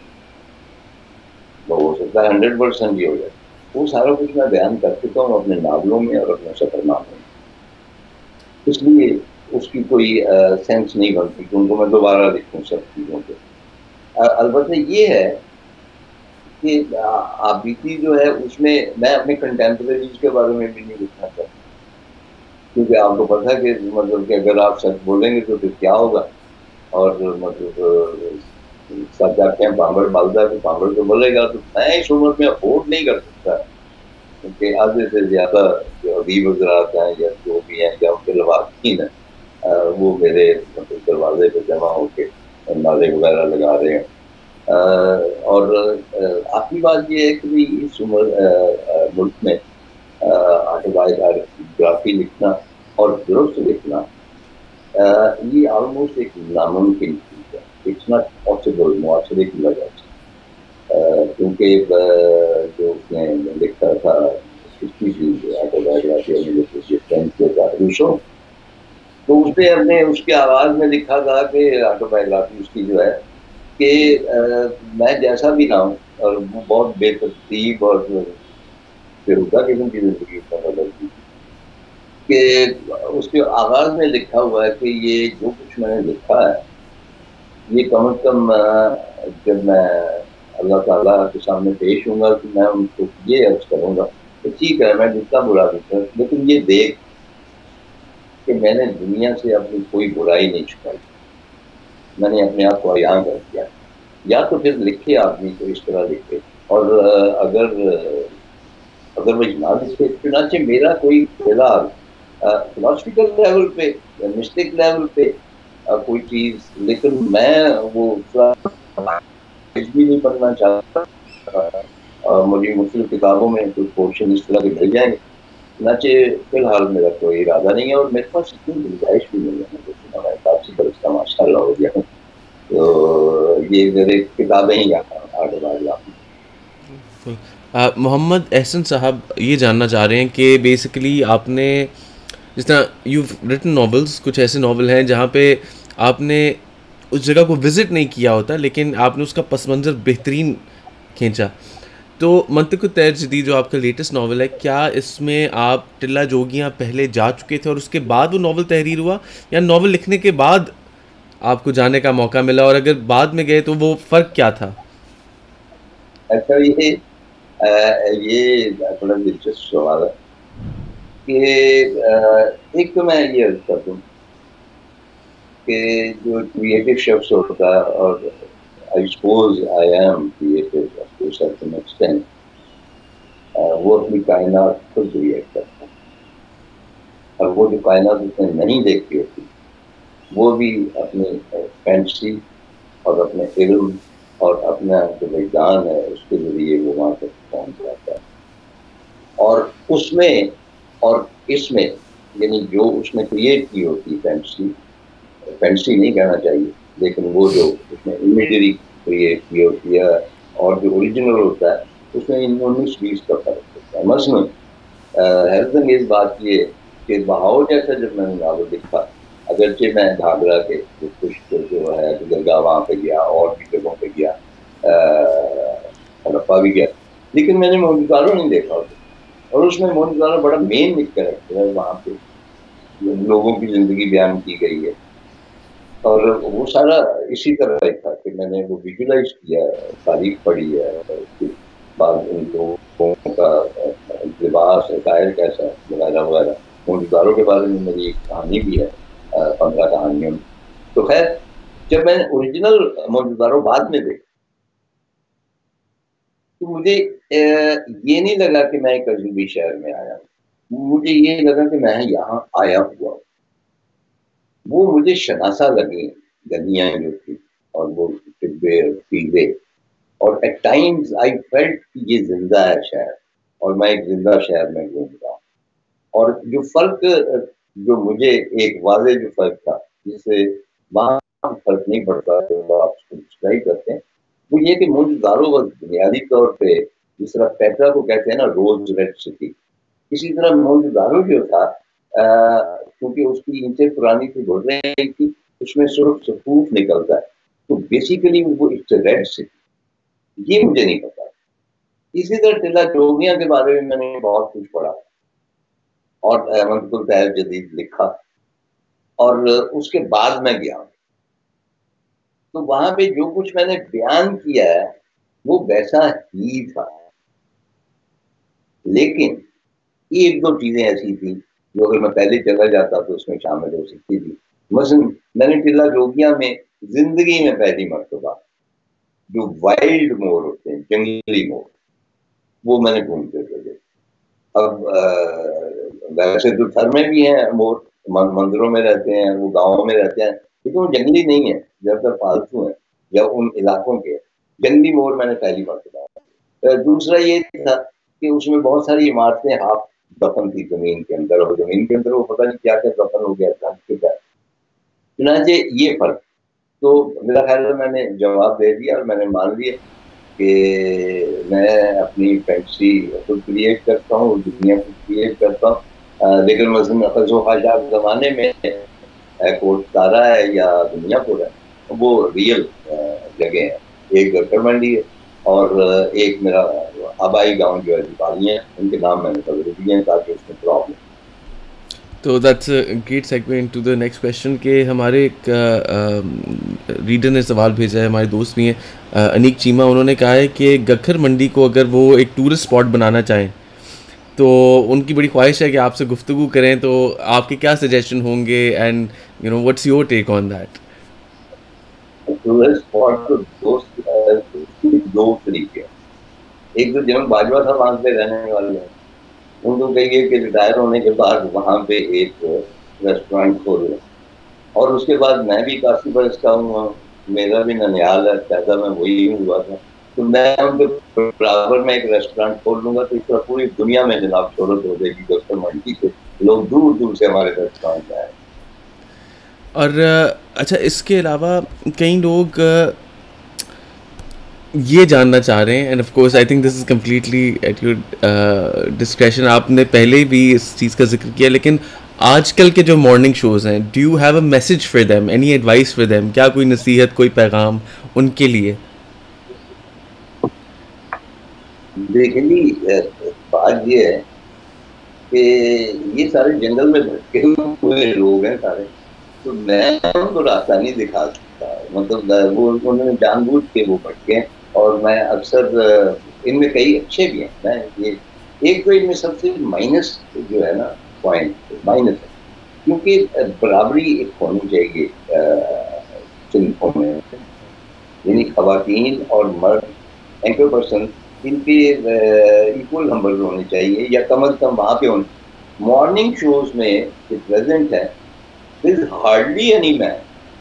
ہو سکتا ہے 100% بھی ہو جائے، وہ سارا کچھ میں بیان کر چکا ہوں اپنے ناولوں میں اور اپنے سفر ناموں میں. اس لیے اس کی کوئی سینس نہیں بنتی کہ ان کو میں دوبارہ لکھوں سب چیزوں کو. البتہ یہ ہے کہ آبیتی جو ہے اس میں میں اپنے کنٹمپریریز کے بارے میں بھی نہیں لکھنا چاہتا، کیونکہ آپ کو پتا ہے کہ مطلب کہ اگر آپ سچ بولیں گے تو پھر کیا ہوگا، اور مطلب سچ جاتے ہیں پامبڑ بالتا ہے تو پامبڑ تو بولے گا. تو میں اس عمر میں افورڈ نہیں کر سکتا کیونکہ آدھے سے زیادہ جو ابھی حضرات ہیں یا جو بھی ہیں یا ان کے لواحقین ہیں وہ میرے مطلب دروازے پہ جمع ہو کے نعرے وغیرہ لگا رہے ہیں. اور آخری بات یہ ہے کہ اس عمر ملک میں آٹوبایوگرافی لکھنا اور درست لکھنا یہ آلموسٹ ایک ناممکن چیز ہے. اٹس ناٹ پاسبل معاشرے کی وجہ سے، کیونکہ جو اس نے لکھا تھا تو اس نے ہم نے اس کے آغاز میں لکھا تھا کہ آٹو بایوگرافی اس کی جو ہے کہ میں جیسا بھی نہ ہوں، اور وہ بہت بے ترتیب اور بےہودہ قسم کی زندگی بدلتی تھی، کہ اس کے آغاز میں لکھا ہوا ہے کہ یہ جو کچھ میں نے لکھا ہے یہ کم از کم جب میں اللہ تعالیٰ کے سامنے پیش ہوں گا تو میں ان کو یہ عرض کروں گا کہ ٹھیک ہے میں جتنا برا لکھا لیکن یہ دیکھ کہ میں نے دنیا سے اپنی کوئی برائی نہیں چھپائی، میں نے اپنے آپ کو عیاں کر دیا. یا تو پھر لکھے آدمی تو اس طرح لکھے، اور اگر وہ نہ لکھے. چنانچہ میرا کوئی فلحال فلاسفیکل لیول پہ یا مسٹک لیول پہ کوئی چیز، لیکن میں وہ بھی نہیں پڑھنا چاہتا. مجھے مختلف کتابوں میں کچھ پورشن اس طرح کے مل جائیں گے، چنانچہ فی الحال میرا کوئی ارادہ نہیں ہے، اور میرے پاس اتنی گنجائش بھی نہیں ہے. میں کافی برس کا ماشاء اللہ ہو گیا ہوں، تو یہ میرے کتابیں ہی آٹو بایوگرافی. محمد احسن صاحب یہ جاننا چاہ رہے ہیں کہ بیسیکلی آپ نے جس طرح یو ریٹن ناولس، کچھ ایسے ناول ہیں جہاں پہ آپ نے اس جگہ کو وزٹ نہیں کیا ہوتا لیکن آپ نے اس کا پس منظر بہترین کھینچا. تو منطق تجدید جو آپ کا لیٹسٹ ناول ہے، کیا اس میں آپ ٹلہ جوگیاں پہلے جا چکے تھے اور اس کے بعد وہ ناول تحریر ہوا، یا ناول لکھنے کے بعد آپ کو جانے کا موقع ملا، اور اگر بعد میں گئے تو وہ فرق کیا تھا؟ اچھا، یہ بڑا دلچسپ سوال ہے کہ ایک تو میں یہ عرض کر دوں کہ جو کریٹو شخص ہوتا ہے، اور I suppose I am creative to a certain extent، وہ اپنی کائنات خود کریٹ کرتا ہے، اور وہ جو کائنات اس نے نہیں دیکھی ہوتی وہ بھی اپنی فینسی اور اپنے علم اور اپنا جو وجدان ہے اس کے ذریعے وہ وہاں تک پہنچ جاتا ہے. اور اس میں اور اس میں یعنی جو اس نے کریٹ کی ہوتی فینسی نہیں کہنا چاہیے، لیکن وہ جو اس نے امیجری کریٹ کی ہوتی ہے اور جو اوریجنل ہوتا ہے اس میں 19-20 کا فرق ہوتا ہے. مثلاً حیرت انگیز بات یہ کہ بہاؤ جیسا جب میں نے ناول لکھا اگرچہ میں گھاگرا کے کچھ جو ہے گزرگاہ وہاں پہ گیا اور بھی جگہوں پہ گیا، ہڑپا بھی گیا، لیکن میں نے موہنجودارو نہیں دیکھا اسے. اور اس میں موہنجودارو بڑا مین کریکٹر ہے، وہاں پہ لوگوں کی زندگی بیان کی گئی ہے. اور وہ سارا اسی طرح ہی تھا کہ میں نے وہ ویژولائز کیا ہے، تاریخ پڑھی ہے، اس کے بعد ان لوگوں کا لباس عقائد کیسا ہے وغیرہ وغیرہ. موہنجودارو کے بارے میں میری ایک کہانی بھی ہے، 15 کہانیوں میں. تو خیر، جب میں نے اوریجنل موہنجودارو بعد میں دیکھا تو مجھے یہ نہیں لگا کہ میں ایک عجوبی شہر میں آیا ہوں، مجھے یہ لگا کہ میں یہاں آیا ہوا ہوں. وہ مجھے شناسا لگی گلیاں جو تھی، اور وہ ٹبے پیلے، اور ایٹ ٹائمز آئی فیلٹ کہ یہ زندہ ہے شہر، اور میں ایک زندہ شہر میں گھوم رہا ہوں. اور جو فرق، جو مجھے ایک واضح جو فرق تھا، جس سے وہاں فرق نہیں پڑتا جو آپ ڈسکرائب کرتے ہیں، وہ یہ کہ موہنجودارو بنیادی طور پہ جس طرح پیٹرا کو کہتے ہیں نا روز ریڈ سٹی، اسی طرح موہنجودارو جو تھا، کیونکہ اس کی اینٹیں پرانی تھی، بول رہی تھی، اس میں سرخ سفوف نکلتا ہے، تو بیسیکلی وہ ریڈ سٹی، یہ مجھے نہیں پتا. اسی طرح ٹلہ جوگیاں کے بارے میں نے بہت کچھ پڑھا اور احمد الطاہر جدید لکھا، اور اس کے بعد میں گیا ہوں. تو وہاں پہ جو کچھ میں نے بیان کیا ہے وہ ویسا ہی تھا، لیکن ایک دو چیزیں ایسی تھیں جو اگر میں پہلے چلا جاتا تو اس میں شامل ہو سکتی تھی. مثلا میں نے ٹلہ جوگیاں میں زندگی میں پہلی مرتبہ جو وائلڈ مور ہوتے ہیں، جنگلی مور، وہ میں نے گھومتے ہوئے. اب ویسے تو تھر میں بھی ہیں مور، مندروں میں رہتے ہیں، وہ گاؤں میں رہتے ہیں، لیکن وہ جنگلی نہیں ہیں، زیادہ تر پالتو ہیں یا ان علاقوں کے. جنگلی مور میں نے پہلی مرتبہ. دوسرا یہ تھا کہ اس میں بہت ساری عمارتیں ہاف دفن تھی زمین کے اندر، اور زمین کے اندر وہ پتہ نہیں کیا کیا دفن ہو گیا تھا. چنانچہ یہ فرق، تو میرا خیال ہے میں نے جواب دے دیا، اور میں نے مان لیا کہ میں اپنی فینٹسی خود کریٹ کرتا ہوں، دنیا خود کریٹ کرتا ہوں. لیکن مثلاً اخذ و خواجہ زمانے میں کوٹ تارا ہے یا دنیا پور ہے، وہ ریئل جگہ ہے. ایک گکر منڈی ہے، اور ایک میرا آبائی گاؤں جو ہے دیوالی ہیں، ان کے نام میں نے بدل دیے ہیں تاکہ اس میں پرابلم. تو that's a great segment to the next question کہ ہمارے ایک ریڈر نے سوال بھیجا ہے، ہمارے دوست بھی ہیں انیک چیما. انہوں نے کہا ہے کہ گکھر منڈی کو اگر وہ ایک ٹورسٹ اسپاٹ بنانا چاہیں تو ان کی بڑی خواہش ہے کہ آپ سے گفتگو کریں، تو آپ کے کیا سجیشن ہوں گے، and you know what's your take on that? Tourist spot تو دو طریقے ہیں. ایک تو جنرل باجوہ تھا وہاں پہ رہنے والے ہیں، ان کو کہیے کہ ریٹائر ہونے کے بعد وہاں پہ ایک ریسٹورینٹ کھول لیں. اور اس کے بعد میں بھی کافی برس کا ہوں، میرا بھی ننیال ہے، پیدا میں وہی ہوا تھا، تو میں ان کے برابر میں ایک ریسٹورینٹ کھول لوں گا، تو اس طرح پوری دنیا میں جناب شہرت ہو جائے گی. گکر منڈی سے لوگ دور دور سے ہمارے ریسٹورینٹ آئے. اور اچھا، اس کے علاوہ کئی لوگ یہ جاننا چاہ رہے ہیں، and of course I think this is completely at your discretion, آپ نے پہلے بھی اس چیز کا ذکر کیا، لیکن آج کل کے جو مارننگ شوز ہیں، do you have a message for them, any advice for them? کیا کوئی نصیحت، کوئی پیغام ان کے لیے؟ دیکھیں جی، بات یہ ہے کہ یہ سارے جنگل میں بھٹکے ہوئے لوگ ہیں سارے، تو میں ان کو راستہ نہیں دکھا سکتا. مطلب وہ انہوں نے جان بوجھ کے وہ بھٹکے ہیں، اور میں اکثر ان میں کئی اچھے بھی ہیں. میں یہ ایک تو ان میں سب سے مائنس جو ہے نا پوائنٹ مائنس ہے، کیونکہ برابری ایک ہونی چاہیے صنفوں میں، یعنی خواتین اور مرد اینکر پرسن ان کے ایکول نمبر ہونے چاہیے، یا کم از کم وہاں پہ ہونے. مارننگ شوز میں جو پریزنٹ ہے there is hardly any man.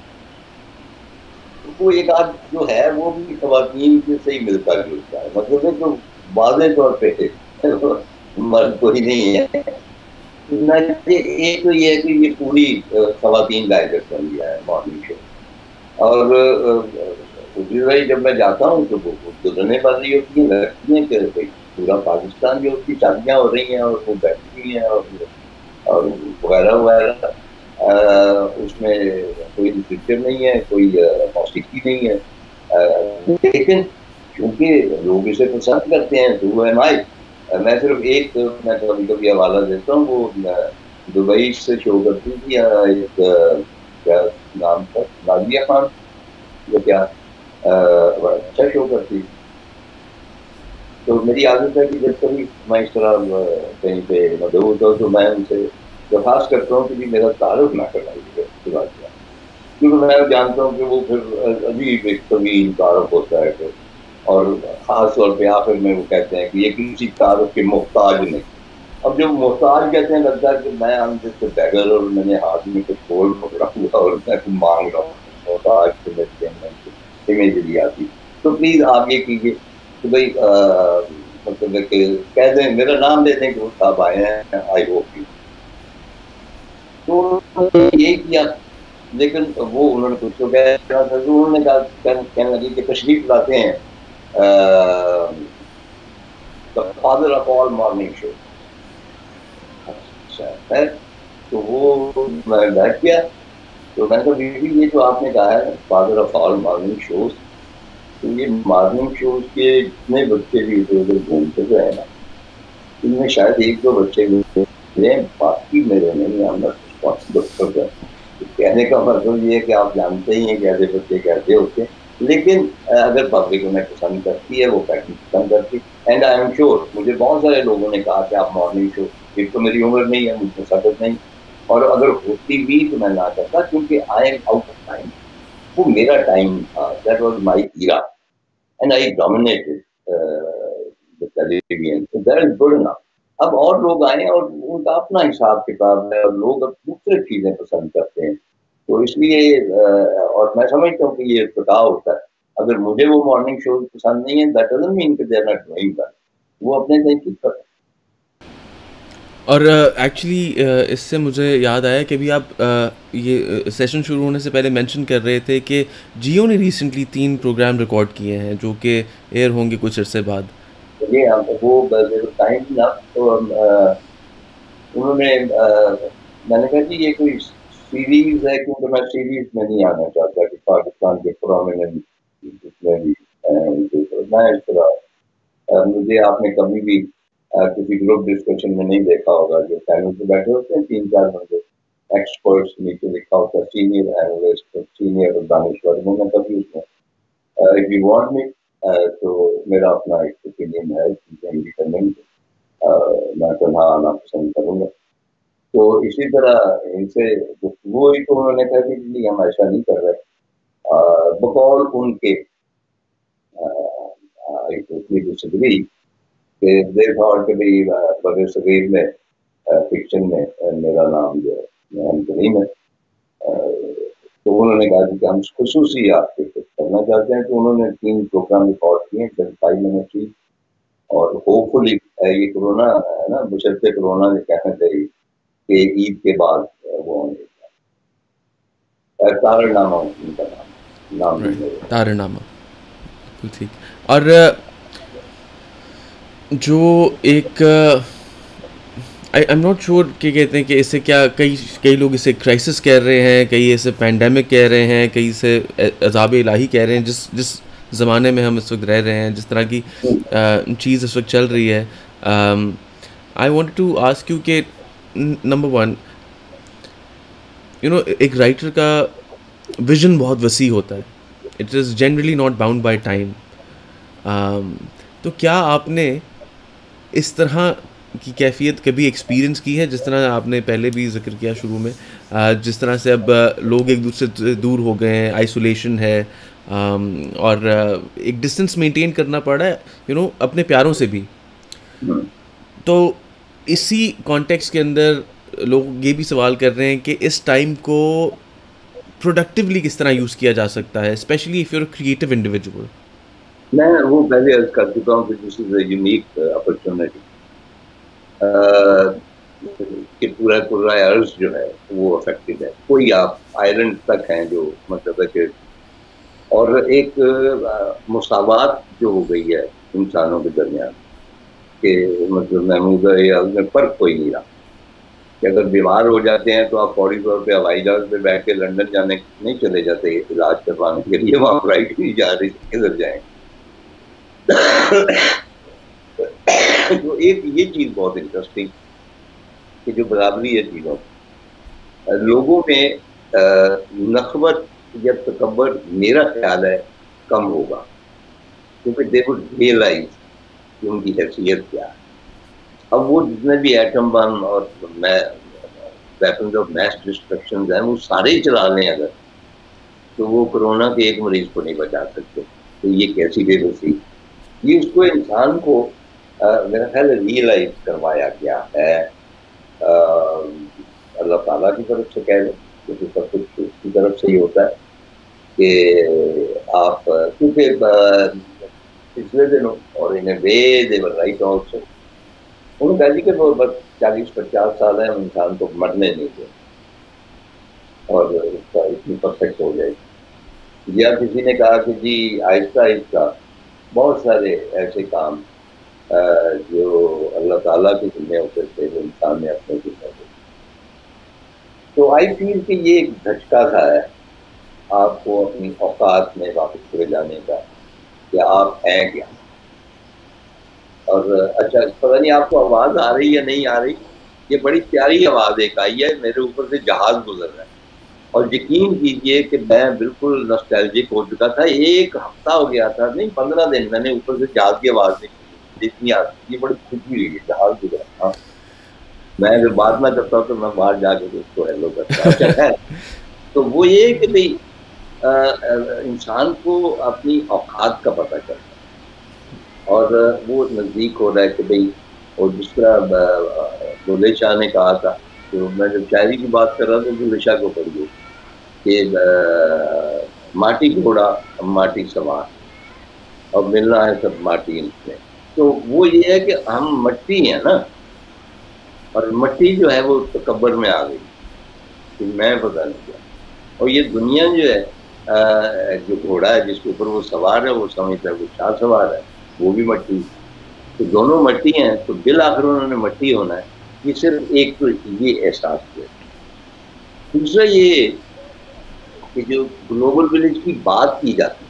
وہ ایک آدھ جو ہے وہ بھی خواتین سے ہی ملتا جلتا ہے، مطلب ہے کہ واضح طور پہ مرد کوئی نہیں ہے. ایک تو یہ ہے کہ یہ پوری خواتین ڈائریکٹ بن گیا ہے مارننگ شو. اور بھائی جب میں جاتا ہوں تو وہ گزرنے والی ہوتی ہیں، لگتی ہیں کہ پورا پاکستان جو اس کی شادیاں ہو رہی ہیں اور وہ بیٹھی ہوئی ہیں اور وغیرہ وغیرہ. اس میں کوئی لٹریچر نہیں ہے، کوئی موسیقی نہیں ہے، لیکن کیونکہ لوگ اسے پسند کرتے ہیں تو وہ میں صرف ایک میں کبھی کبھی حوالہ دیتا ہوں، وہ دبئی سے شو کرتی تھی ایک کیا نام تھا، نازیہ خان یا کیا، اچھا شو کرتی تھی. تو میری عادت ہے کہ جب کبھی میں اس طرح کہیں پہ مدعو ہوتا ہوں تو میں ان سے درخواست کرتا ہوں کہ جی میرا تعارف نہ کرائیے بات کیا، کیونکہ میں جانتا ہوں کہ وہ پھر عجیب ایک طویل تعارف ہوتا ہے پھر، اور خاص طور پہ آخر میں وہ کہتے ہیں کہ یہ کسی تعارف کے محتاج نہیں. اب جب محتاج کہتے ہیں لگتا ہے کہ میں ہم جیسے بیگر اور میں نے ہاتھ میں کچھ گول پکڑا ہوا اور میں کچھ مانگ رہا ہوں، محتاج سے میری امیجری آتی. تو پلیز آپ یہ کیجیے کہ بھائی مطلب کہ کہہ دیں، میرا نام دے دیں کہ وہ صاحب آئے ہیں، آئی ہوپ یو. تو انہوں نے یہ کیا، لیکن وہ انہوں نے کچھ تو کہہ رہا تھا، تو انہوں نے کہنے لگے کہ تشریف لاتے ہیں father of all morning show. اچھا ہے، تو وہ میں بیٹھ گیا. تو میں نے کہا بیٹی یہ جو آپ نے کہا ہے father of all morning shows, تو یہ مارننگ شوز کے جتنے بچے بھی ادھر ادھر گھومتے جو ہے نا، ان میں شاید ایک دو بچے ہیں، باقی میرے نہیں. ہم کہنے کا مطلب یہ ہے کہ آپ جانتے ہی ہیں کہ ایسے بچے کیسے ہوتے ہیں، لیکن اگر پبلک انہیں پسند کرتی ہے، وہ پیٹرن پسند کرتی ہے. اینڈ آئی ایم شیور مجھے بہت سارے لوگوں نے کہا کہ آپ مارننگ شو، ایک تو میری عمر نہیں ہے، مجھ میں سکت نہیں، اور اگر ہوتی بھی تو میں نہ کرتا، کیونکہ I am out of time. وہ میرا ٹائم تھا، that was my era and I dominated the television. So that is good enough. اب اور لوگ آئے اور ان کا اپنا حساب کتاب ہے، اور لوگ اب دوسرے چیزیں پسند کرتے ہیں. تو اس لیے اور میں سمجھتا ہوں کہ یہ ارتقا ہوتا ہے. اگر مجھے وہ مارننگ شو پسند نہیں ہے دیٹ ڈزنٹ مین کہ they are not doing that, وہ اپنے طریقے پر. اور ایکچولی اس سے مجھے یاد آیا کہ ابھی آپ یہ سیشن شروع ہونے سے پہلے مینشن کر رہے تھے کہ جیو نے ریسنٹلی 3 پروگرام ریکارڈ کیے ہیں جو کہ ایئر ہوں گے کچھ عرصے بعد. یہ وہ ٹائم نا، تو انہوں نے میں نے کہا جی یہ کوئی سیریز ہے، کیونکہ میں سیریز میں نہیں آنا چاہتا کہ پاکستان کے پرومیننٹ جتنے بھی میں اس طرح مجھے آپ نے کبھی بھی کسی گروپ ڈسکشن میں نہیں دیکھا ہوگا جو پینل پہ بیٹھے ہوتے ہیں 3-4 بندے ایکسپرٹس، نیچے لکھا ہوتا ہے سینئر اینالسٹ، سینئر دانشور. میں کبھی اس میں if you want me تو میرا اپنا ایک اوپینین ہے انڈیپینڈنٹ، میں تنہا آنا پسند کروں گا. تو اسی طرح ان سے گفتگو ہوئی تو انہوں نے کہا کہ ہم ایسا نہیں کر رہے بقول ان کے کہ دیر تھاٹ کہ بھائی بڑے صغیر میں فکشن میں میرا نام جو ہے کریم ہے. تو انہوں نے کہا کہ ہم خصوصی آپ کے کرنا چاہتے ہیں. تو انہوں نے 3 پروگرام ریکارڈ کیے 35 منٹ کی، اور ہوپ فلی یہ کورونا ہے نا، بشرطے کورونا نے کہنا چاہیے کہ عید کے بعد وہ ہوں گے. تارڑ نامہ ان کا نام بھی میرے تارڑ نامہ بالکل ٹھیک. اور جو ایک آئی ایم ناٹ شیور کہ کہتے ہیں کہ اسے کیا، کئی لوگ اسے کرائسس کہہ رہے ہیں، کئی اسے پینڈیمک کہہ رہے ہیں، کئی اسے عذاب الہی کہہ رہے ہیں. جس زمانے میں ہم اس وقت رہ رہے ہیں، جس طرح کی چیز اس وقت چل رہی ہے، I want to ask you کہ نمبر 1 ایک رائٹر کا ویژن بہت وسیع ہوتا ہے، it is generally not bound by time. تو کیا آپ نے اس طرح کی کیفیت کبھی ایکسپیرئنس کی ہے، جس طرح آپ نے پہلے بھی ذکر کیا شروع میں، جس طرح سے اب لوگ ایک دوسرے سے دور ہو گئے ہیں، آئسولیشن ہے، اور ایک ڈسٹینس مینٹین کرنا پڑ رہا ہے اپنے پیاروں سے بھی. تو اسی کانٹیکس کے اندر لوگ یہ بھی سوال کر رہے ہیں کہ اس ٹائم کو پروڈکٹیولی کس طرح یوز کیا جا سکتا ہے، especially if you are creative individual. میں وہ پہلے عرض کر چکا ہوں کہ دس از اے یونیک اپرچونٹی کہ پورا ارض جو ہے وہ افیکٹڈ ہے. کوئی آپ آئرلینڈ تک ہیں جو مطلب ہے کہ، اور ایک مساوات جو ہو گئی ہے انسانوں کے درمیان کہ مطلب محمود یا اس میں فرق کوئی نہیں رہا. کہ اگر بیمار ہو جاتے ہیں تو آپ فوری طور پہ ہوائی جہاز پہ بیٹھ کے لندن جانے نہیں چلے جاتے علاج کروانے کے لیے، وہاں فلائٹ نہیں جا رہی، کدھر جائیں؟ تو ایک یہ چیز بہت انٹرسٹنگ کہ جو برابری ہے چیزوں لوگوں میں نخوت یا تکبر میرا خیال ہے کم ہوگا، کیونکہ دے وڈ ریئلائز کہ ان کی حیثیت کیا ہے۔ اب وہ جتنے بھی ایٹم بم اور ویپنز آف میس ڈسٹرکشن ہیں وہ سارے چلا لیں اگر، تو وہ کورونا کے ایک مریض کو نہیں بچا سکتے۔ تو یہ کیسی بے بسی، یہ اس کو انسان کو میرا خیال ہے ریئلائز کروایا گیا ہے اللہ تعالیٰ کی طرف سے کہہ لیں، کیونکہ سب کچھ اس کی طرف سے ہی ہوتا ہے کہ آپ کیونکہ پچھلے دنوں اور انہیں وے they were write also in Delhi کے طور پر 40-50 سال ہے انسان کو مرنے نہیں دیں اور اس کا اتنی پرفیکٹ ہو جائے گی۔ یا کسی نے کہا کہ جی آہستہ آہستہ بہت سارے ایسے کام جو اللہ تعالیٰ کے ذمہ ہوتے تھے وہ انسان نے اپنے ذمہ دے۔ تو آئی فیل کہ یہ ایک دھچکا سا ہے آپ کو اپنی اوقات میں واپس چلے جانے کا کہ آپ ہیں کیا۔ اور اچھا پتہ نہیں آپ کو آواز آ رہی یا نہیں آ رہی، یہ بڑی پیاری آواز ایک آئی ہے، میرے اوپر سے جہاز گزر رہا ہے اور یقین کیجئے کہ میں بالکل ناسٹیلجک ہو چکا تھا، ایک ہفتہ ہو گیا تھا، نہیں 15 دن میں نے اوپر سے جہاز کی آواز نہیں سنی، اتنی آتی، یہ بڑی خوشی ہوئی ہے جہاز گزرا۔ ہاں میں جب بات نہ کرتا ہوں تو میں باہر جا کے اس کو ہیلو کرتا ہوں۔ اچھا ہے تو وہ یہ کہ بھئی انسان کو اپنی اوقات کا پتہ چلتا ہے اور وہ نزدیک ہو رہا ہے کہ بھئی، اور جس طرح بولے شاہ نے کہا تھا، تو میں جب شاعری کی بات کر رہا تھا تو شاہ کو پڑھیے کہ ماٹی گھوڑا ماٹی سوار اور ملنا ہے سب ماٹی ان میں۔ تو وہ یہ ہے کہ ہم مٹی ہیں نا، اور مٹی جو ہے وہ تکبر میں آ گئی کہ میں پتہ نہیں کیا، اور یہ دنیا جو ہے جو گھوڑا ہے جس کے اوپر وہ سوار ہے وہ سمجھتا ہے وہ شاہ سوار ہے، وہ بھی مٹی، تو دونوں مٹی ہیں، تو بالآخر انہوں نے مٹی ہونا ہے۔ یہ صرف ایک تو یہ احساس ہے۔ دوسرا یہ کہ جو گلوبل ولیج کی بات کی جاتی ہے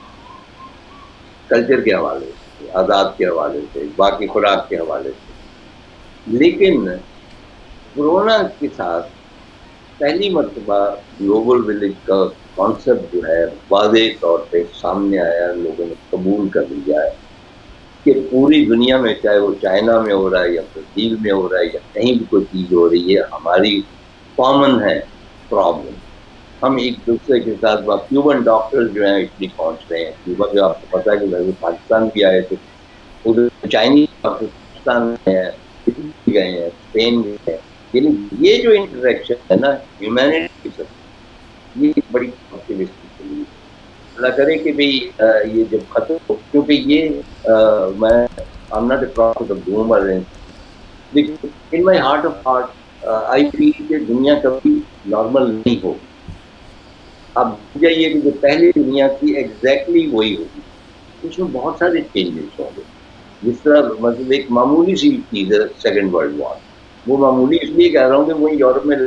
کلچر کے حوالے سے، آزاد کے حوالے سے، باقی خوراک کے حوالے سے، لیکن کورونا کے ساتھ پہلی مرتبہ گلوبل ولیج کا کانسیپٹ جو ہے واضح طور پہ سامنے آیا، لوگوں نے قبول کر لیا ہے کہ پوری دنیا میں، چاہے وہ چائنا میں ہو رہا ہے یا برازیل میں ہو رہا ہے یا کہیں بھی کوئی چیز ہو رہی ہے، ہماری کامن ہے پرابلم۔ ہم ایک دوسرے کے ساتھ کیوبن ڈاکٹر جو ہیں اٹلی پہنچ رہے ہیں، کیوبا جو آپ کو پتا ہے کہ وہ پاکستان بھی آئے تھے، ادھر چائنیز ڈاکٹر پاکستان میں ہیں، اٹلی گئے ہیں، اسپین گئے ہیں، یعنی یہ جو انٹریکشن ہے نا ہیومینٹی کے ساتھ، یہ بڑی آپٹیمسٹک ہے۔ اللہ کرے کہ بھئی یہ جب ختم ہو، کیونکہ یہ میں I'm not a prophet of doom or anything. لیکن in my heart of heart I feel کہ دنیا کبھی نارمل نہیں ہوگی۔ اب جائیے کہ جو پہلی دنیا تھی ایگزیکٹلی وہی ہوگی، اس میں بہت سارے چینجز ہوں گے، جس طرح مطلب ایک معمولی سی چیز ہے سیکنڈ ورلڈ وار، وہ معمولی اس لیے کہہ رہا ہوں کہ وہی یورپ میں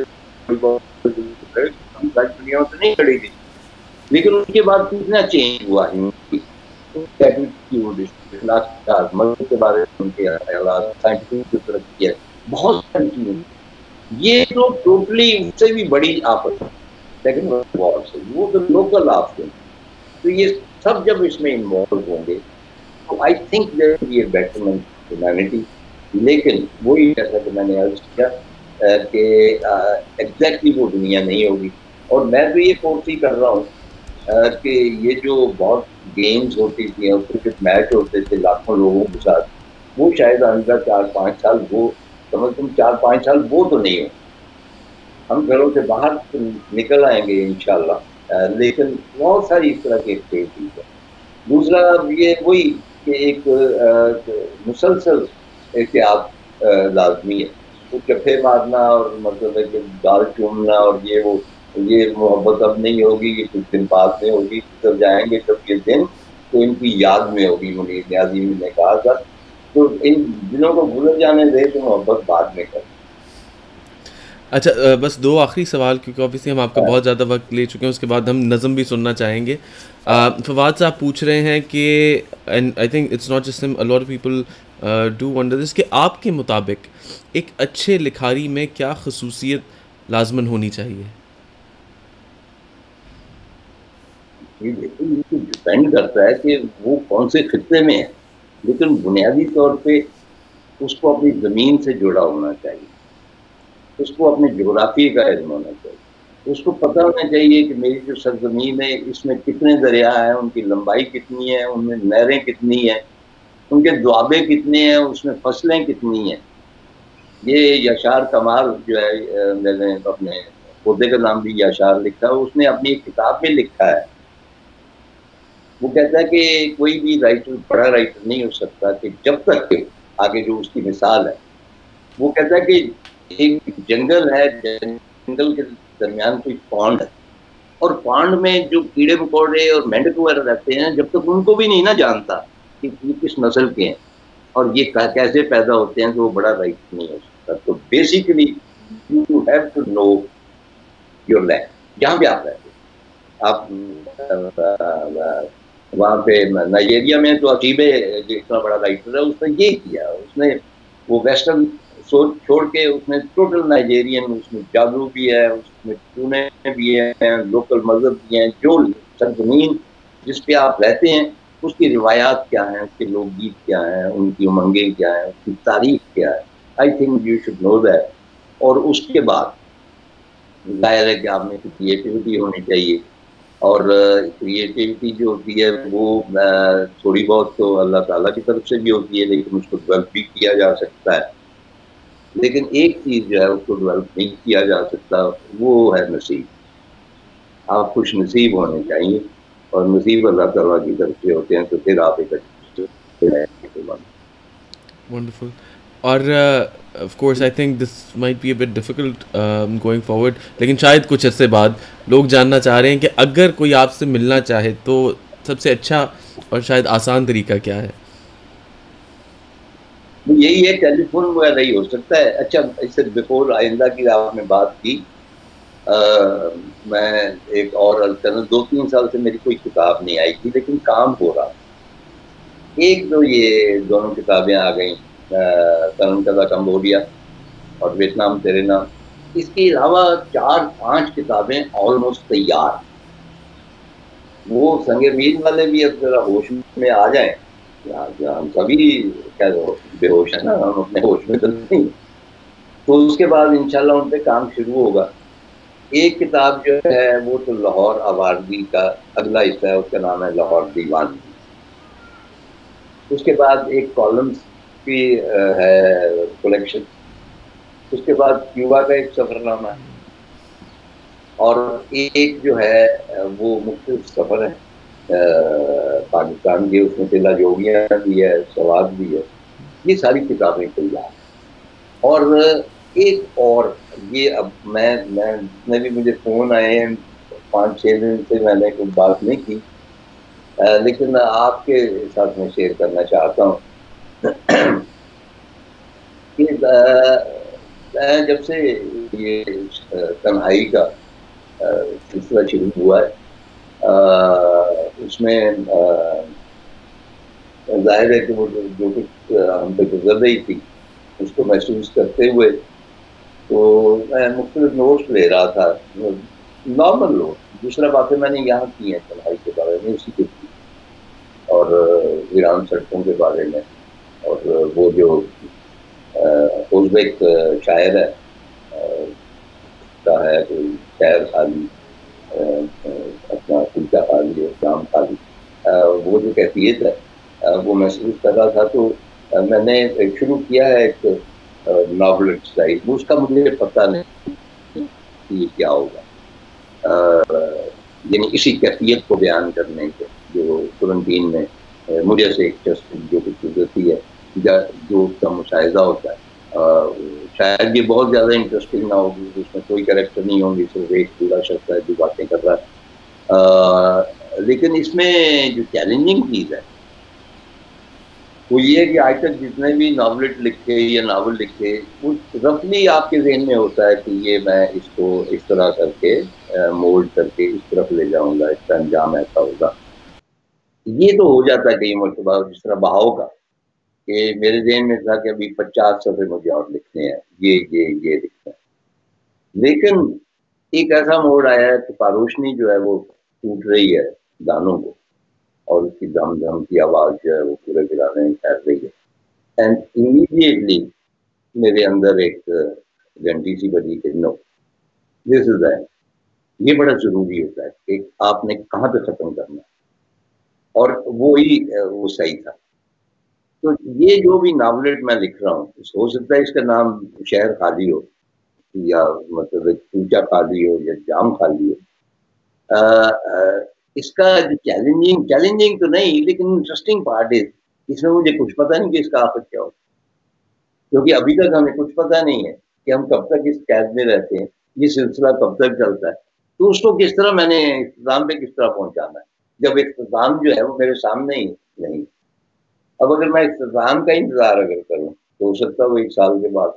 دنیا تو نہیں کھڑی تھی، لیکن اس کے بعد کتنا چینج ہوا مذہب کے بارے میں ان کے خیالات، سائنٹیفک کی ترقی ہے، بہت ساری چیزیں، یہ تو ٹوٹلی اس سے بھی بڑی آفت ہے سیکنڈ ورلڈ وار سے، وہ تو لوکل آفت ہے۔ تو یہ سب جب اس میں انوالو ہوں گے تو I think there will be a betterment humanity, لیکن وہی جیسا کہ میں نے عرض کیا کہ ایگزیکٹلی وہ دنیا نہیں ہوگی۔ اور میں تو یہ کوشش کر رہا ہوں کہ یہ جو بہت گیمز ہوتی تھیں اور کرکٹ میچ ہوتے تھے لاکھوں لوگوں کے ساتھ، وہ شاید آئندہ 4-5 سال، وہ کم از کم 4-5 سال وہ تو نہیں ہو، ہم گھروں سے باہر نکل آئیں گے انشاءاللہ، لیکن بہت ساری اس طرح کی ایکٹیویٹیز ہیں۔ دوسرا یہ وہی کہ ایک مسلسل احتیاط لازمی ہے، وہ چپے مارنا اور مطلب ہے کہ گال چومنا اور یہ محبت اب نہیں ہوگی، یہ کچھ دن بعد میں ہوگی، گزر جائیں گے جب یہ دن تو ان کی یاد میں ہوگی، منیر نیازی نے کہا تھا، تو ان دنوں کو گزر جانے دے تو محبت بعد میں کر۔ اچھا بس دو آخری سوال کیونکہ آبویسلی ہم آپ کا بہت زیادہ وقت لے چکے ہیں، اس کے بعد ہم نظم بھی سننا چاہیں گے. فواد صاحب پوچھ رہے ہیں کہ and I think it's not just ہم، a lot of people do wonder this, کہ آپ کے مطابق ایک اچھے لکھاری میں کیا خصوصیت لازماً ہونی چاہیے؟ یہ دیکھو، یہ تو ڈپینڈ کرتا ہے کہ وہ کون سے خطے میں ہے، لیکن بنیادی طور پہ اس کو اپنی زمین سے جڑا ہونا چاہیے، اس کو اپنے جغرافیے کا علم ہونا چاہیے، اس کو پتہ ہونا چاہیے کہ میری جو سرزمین ہے اس میں کتنے دریا ہیں، ان کی لمبائی کتنی ہے، ان میں نہریں کتنی ہیں، ان کے دوابے کتنے ہیں، اس میں فصلیں کتنی ہیں. یہ یاشار کمال جو ہے، میں نے اپنے پودے کا نام بھی یاشار لکھا ہے، اس نے اپنی ایک کتاب میں لکھا ہے. وہ کہتا ہے کہ کوئی بھی رائٹر بڑا رائٹر نہیں ہو سکتا کہ جب تک کہ آگے جو اس کی مثال ہے، وہ کہتا ہے کہ ایک جنگل ہے، جنگل کے درمیان کوئی پانڈ ہے، اور پانڈ میں جو کیڑے مکوڑے اور مینڈک وغیرہ رہتے ہیں، جب تک ان کو بھی نہیں جانتا کہ یہ کس نسل کے ہیں اور یہ کیسے پیدا ہوتے ہیں، تو وہ بڑا رائٹر نہیں ہو سکتا. تو basically you have to know your land, جہاں پہ آپ رہتے ہیں. آپ وہاں پہ نائجیریا میں تو عجیب جو اتنا بڑا رائٹر ہے، اس نے یہ کیا، اس نے وہ ویسٹرن سوچ چھوڑ کے اس نے ٹوٹل نائجیرین، اس میں جادو بھی ہے، اس میں چونے بھی ہیں، لوکل مذہب بھی ہیں، جو سرزمین جس پہ آپ رہتے ہیں اس کی روایات کیا ہیں، اس کے لوک گیت کیا ہیں، ان کی امنگیں کیا ہیں، اس کی تاریخ کیا ہے. I think you should know that. اور اس کے بعد ظاہر ہے کہ آپ میں کریٹیوٹی ہونی چاہیے، اور کریٹیوٹی جو ہوتی ہے وہ تھوڑی بہت تو اللہ تعالیٰ کی طرف سے بھی ہوتی ہے، لیکن اس کو ڈیولپ بھی کیا جا سکتا ہے. لیکن ایک چیز جو ہے اس کو ڈیولپ نہیں کیا جا سکتا، وہ ہے نصیب. آپ خوش نصیب ہونے چاہیے، اور نصیب اللہ تعالیٰ کی طرف سے ہوتے ہیں، تو پھر آپ ایک ونڈرفل. اور of course I think this might be a bit difficult going forward, لیکن شاید کچھ عرصے بعد لوگ جاننا چاہ رہے ہیں کہ اگر کوئی آپ سے ملنا چاہے تو سب سے اچھا اور شاید آسان طریقہ کیا ہے؟ یہی ہے، ٹیلی فون وغیرہ ہی ہو سکتا ہے. اچھا، اس سے بیفور آئندہ کی آپ نے بات کی، میں ایک اور 2-3 سال سے میری کوئی کتاب نہیں آئی تھی، لیکن کام ہو رہا. ایک تو یہ دونوں کتابیں آ گئیں، کرن کدا کمبوڈیا اور ویتنام تیرے نام. اس کے علاوہ 4-5 کتابیں آلموسٹ تیار. وہ سنگ-e-مeel والے بھی اب ذرا ہوش میں آ جائیں. ہم سبھی بے ہوش ہیں نا، ہم اپنے ہوش میں تو نہیں. تو اس کے بعد انشاءاللہ ان پہ کام شروع ہوگا. ایک کتاب جو ہے وہ تو لاہور آوارگی کا اگلا حصہ ہے، اس کا نام ہے لاہور دیوان. اس کے بعد ایک کالمز کی ہے کلیکشن. اس کے بعد کیوبا کا ایک سفر نامہ ہے، اور ایک جو ہے وہ مختلف سفر ہے پاکستان کی. اس میں تلا جوگیاں بھی ہے، سواد بھی ہے. یہ ساری کتابیں تیار. اور ایک اور یہ اب میں بھی مجھے فون آئے ہیں 5-6 دن سے، میں نے کوئی بات نہیں کی، لیکن آپ کے ساتھ میں شیئر کرنا چاہتا ہوں کہ جب سے یہ تنہائی کا سلسلہ شروع ہوا ہے، اس میں ظاہر ہے کہ وہ جو کچھ ہم پہ گزر رہی تھی اس کو محسوس کرتے ہوئے تو میں مختلف نوٹس لے رہا تھا، نارمل نوٹ. دوسرا باتیں میں نے یہاں کی ہیں تنہائی کے بارے میں، اسی کے کی، اور ویران سڑکوں کے بارے میں، اور وہ جو ازبیک شاعر ہے کا ہے کوئی شعر خالی اپنا کلچا خالی ہے شام خالی، وہ جو کیفیت ہے وہ محسوس کر رہا تھا. تو میں نے شروع کیا ہے ایک ناول اسٹائل. اس کا مجھے پتہ نہیں کہ یہ کیا ہوگا، یعنی اسی کیفیت کو بیان کرنے کے جو قرنطین میں مجھے سے ایک جو کچھ گزرتی ہے، جو اس کا مشاہدہ ہوتا ہے. شاید یہ بہت زیادہ انٹرسٹنگ نہ ہوگی، اس میں کوئی کریکٹر نہیں ہوں گی، صرف ایک پورا شخص ہے جو باتیں کر رہا ہے. لیکن اس میں جو چیلنجنگ چیز ہے وہ یہ ہے کہ آج تک جتنے بھی ناولٹ لکھے یا ناول لکھے وہ رفلی آپ کے ذہن میں ہوتا ہے کہ یہ میں اس کو اس طرح کر کے مولڈ کر کے اس طرف لے جاؤں گا، اس کا انجام ایسا ہوگا. یہ تو ہو جاتا ہے کئی مرتبہ جس طرح بہاؤ کا کہ میرے ذہن میں تھا کہ ابھی 50 صفحے مجھے اور لکھنے ہیں، یہ لکھنا ہے. لیکن ایک ایسا موڑ آیا ہے کہ پاروشنی جو ہے وہ ٹوٹ رہی ہے دانوں کو، اور اس کی دم دم کی آواز جو ہے وہ پورے گرانے میں پھیل رہی ہے. اینڈ امیڈیٹلی میرے اندر ایک گھنٹی سی بجی کہ نو دس از دیٹ. یہ بڑا ضروری ہوتا ہے کہ آپ نے کہاں پہ ختم کرنا ہے، اور وہی وہ صحیح تھا. تو یہ جو بھی ناولٹ میں لکھ رہا ہوں، ہو سکتا ہے اس کا نام شہر خالی ہو، یا مطلب کوچا خالی ہو، یا جام خالی ہو. اس کا چیلنجنگ تو نہیں، لیکن انٹرسٹنگ پارٹ ہے اس میں مجھے کچھ پتا نہیں کہ اس کا آخر کیا ہو، کیونکہ ابھی تک ہمیں کچھ پتا نہیں ہے کہ ہم کب تک اس قید میں رہتے ہیں، یہ سلسلہ کب تک چلتا ہے. تو اس کو کس طرح میں نے اختتام پہ کس طرح پہنچانا ہے جب اختتام جو ہے وہ میرے سامنے ہی نہیں. اب اگر میں اختتام کا انتظار اگر کروں تو ہو سکتا ہے وہ 1 سال کے بعد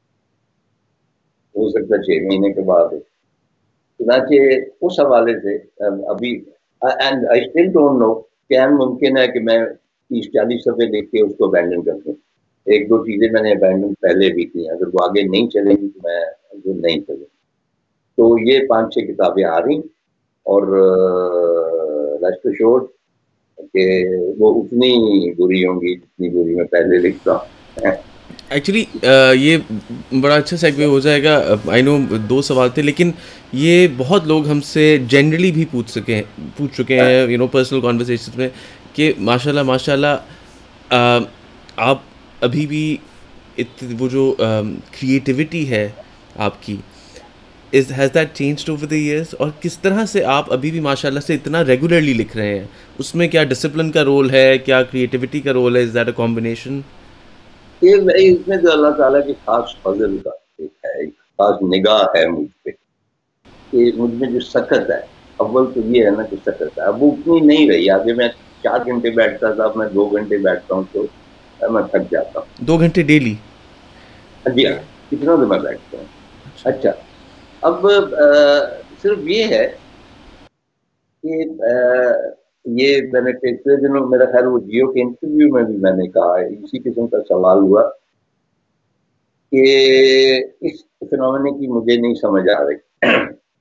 ہو سکتا ہے 6 مہینے کے بعد ہو. چنانچہ اس حوالے سے ابھی and I still don't know کہ ممکن ہے کہ میں 30-40 صفحے لکھ کے اس کو ابینڈن کر دوں. 1-2 چیزیں میں نے ابینڈن پہلے بھی کی ہیں، اگر وہ آگے نہیں چلیں گی تو میں وہ نہیں چلوں. تو یہ 5-6 کتابیں آ رہی، اور ریسٹ ایشورڈ کہ وہ اتنی بری ہوں گی جتنی بری میں پہلے لکھتا ہوں. ایکچولی یہ بڑا اچھا سیگوے ہو جائے گا. آئی نو 2 سوال تھے، لیکن یہ بہت لوگ ہم سے جنرلی بھی پوچھ چکے ہیں پرسنل کانورسیشنز میں کہ ماشاء اللہ آپ ابھی بھی وہ جو کریٹیوٹی ہے آپ کی has that changed over the years, اور کس طرح سے آپ ابھی بھی ماشاء اللہ سے اتنا ریگولرلی لکھ رہے ہیں؟ اس میں کیا ڈسپلن کا رول ہے، کیا کریٹیوٹی کا رول ہے؟ Is that a combination? اس میں تو اللہ تعالیٰ کی خاص فضل کا ایک خاص نگاہ ہے مجھ پہ کہ مجھ میں جو سکت ہے. اول تو یہ ہے نا کہ سکت ہے، اب وہ اتنی نہیں رہی. آگے میں 4 گھنٹے بیٹھتا تھا، اب میں 2 گھنٹے بیٹھتا ہوں تو میں تھک جاتا ہوں. 2 گھنٹے ڈیلی؟ جی ہاں، کتنا تو میں بیٹھتا ہوں. اچھا، اب صرف یہ ہے کہ یہ میں نے پچھلے دنوں میرا خیال وہ جیو کے انٹرویو میں بھی میں نے کہا، اسی قسم کا سوال ہوا کہ اس فنومینا کی مجھے نہیں سمجھ آ رہی.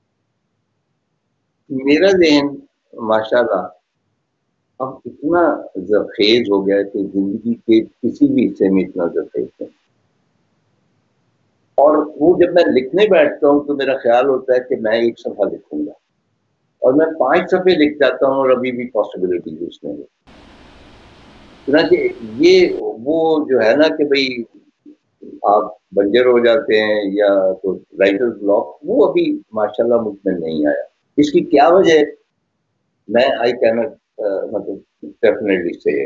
میرا ذہن ماشاء اللہ اب اتنا زرخیز ہو گیا ہے کہ زندگی کے کسی بھی حصے میں اتنا زرخیز ہے، اور وہ جب میں لکھنے بیٹھتا ہوں تو میرا خیال ہوتا ہے کہ میں 1 صفحہ لکھوں گا، اور میں 5 صفحے لکھ جاتا ہوں، اور ابھی بھی پاسبلٹی اس میں ہے. چنانچہ یہ وہ جو ہے نا کہ بھئی آپ بنجر ہو جاتے ہیں یا کوئی رائٹر بلاک، وہ ابھی ماشاءاللہ مجھ میں نہیں آیا. اس کی کیا وجہ ہے میں آئی کینٹ مطلب ڈیفینیٹلی سے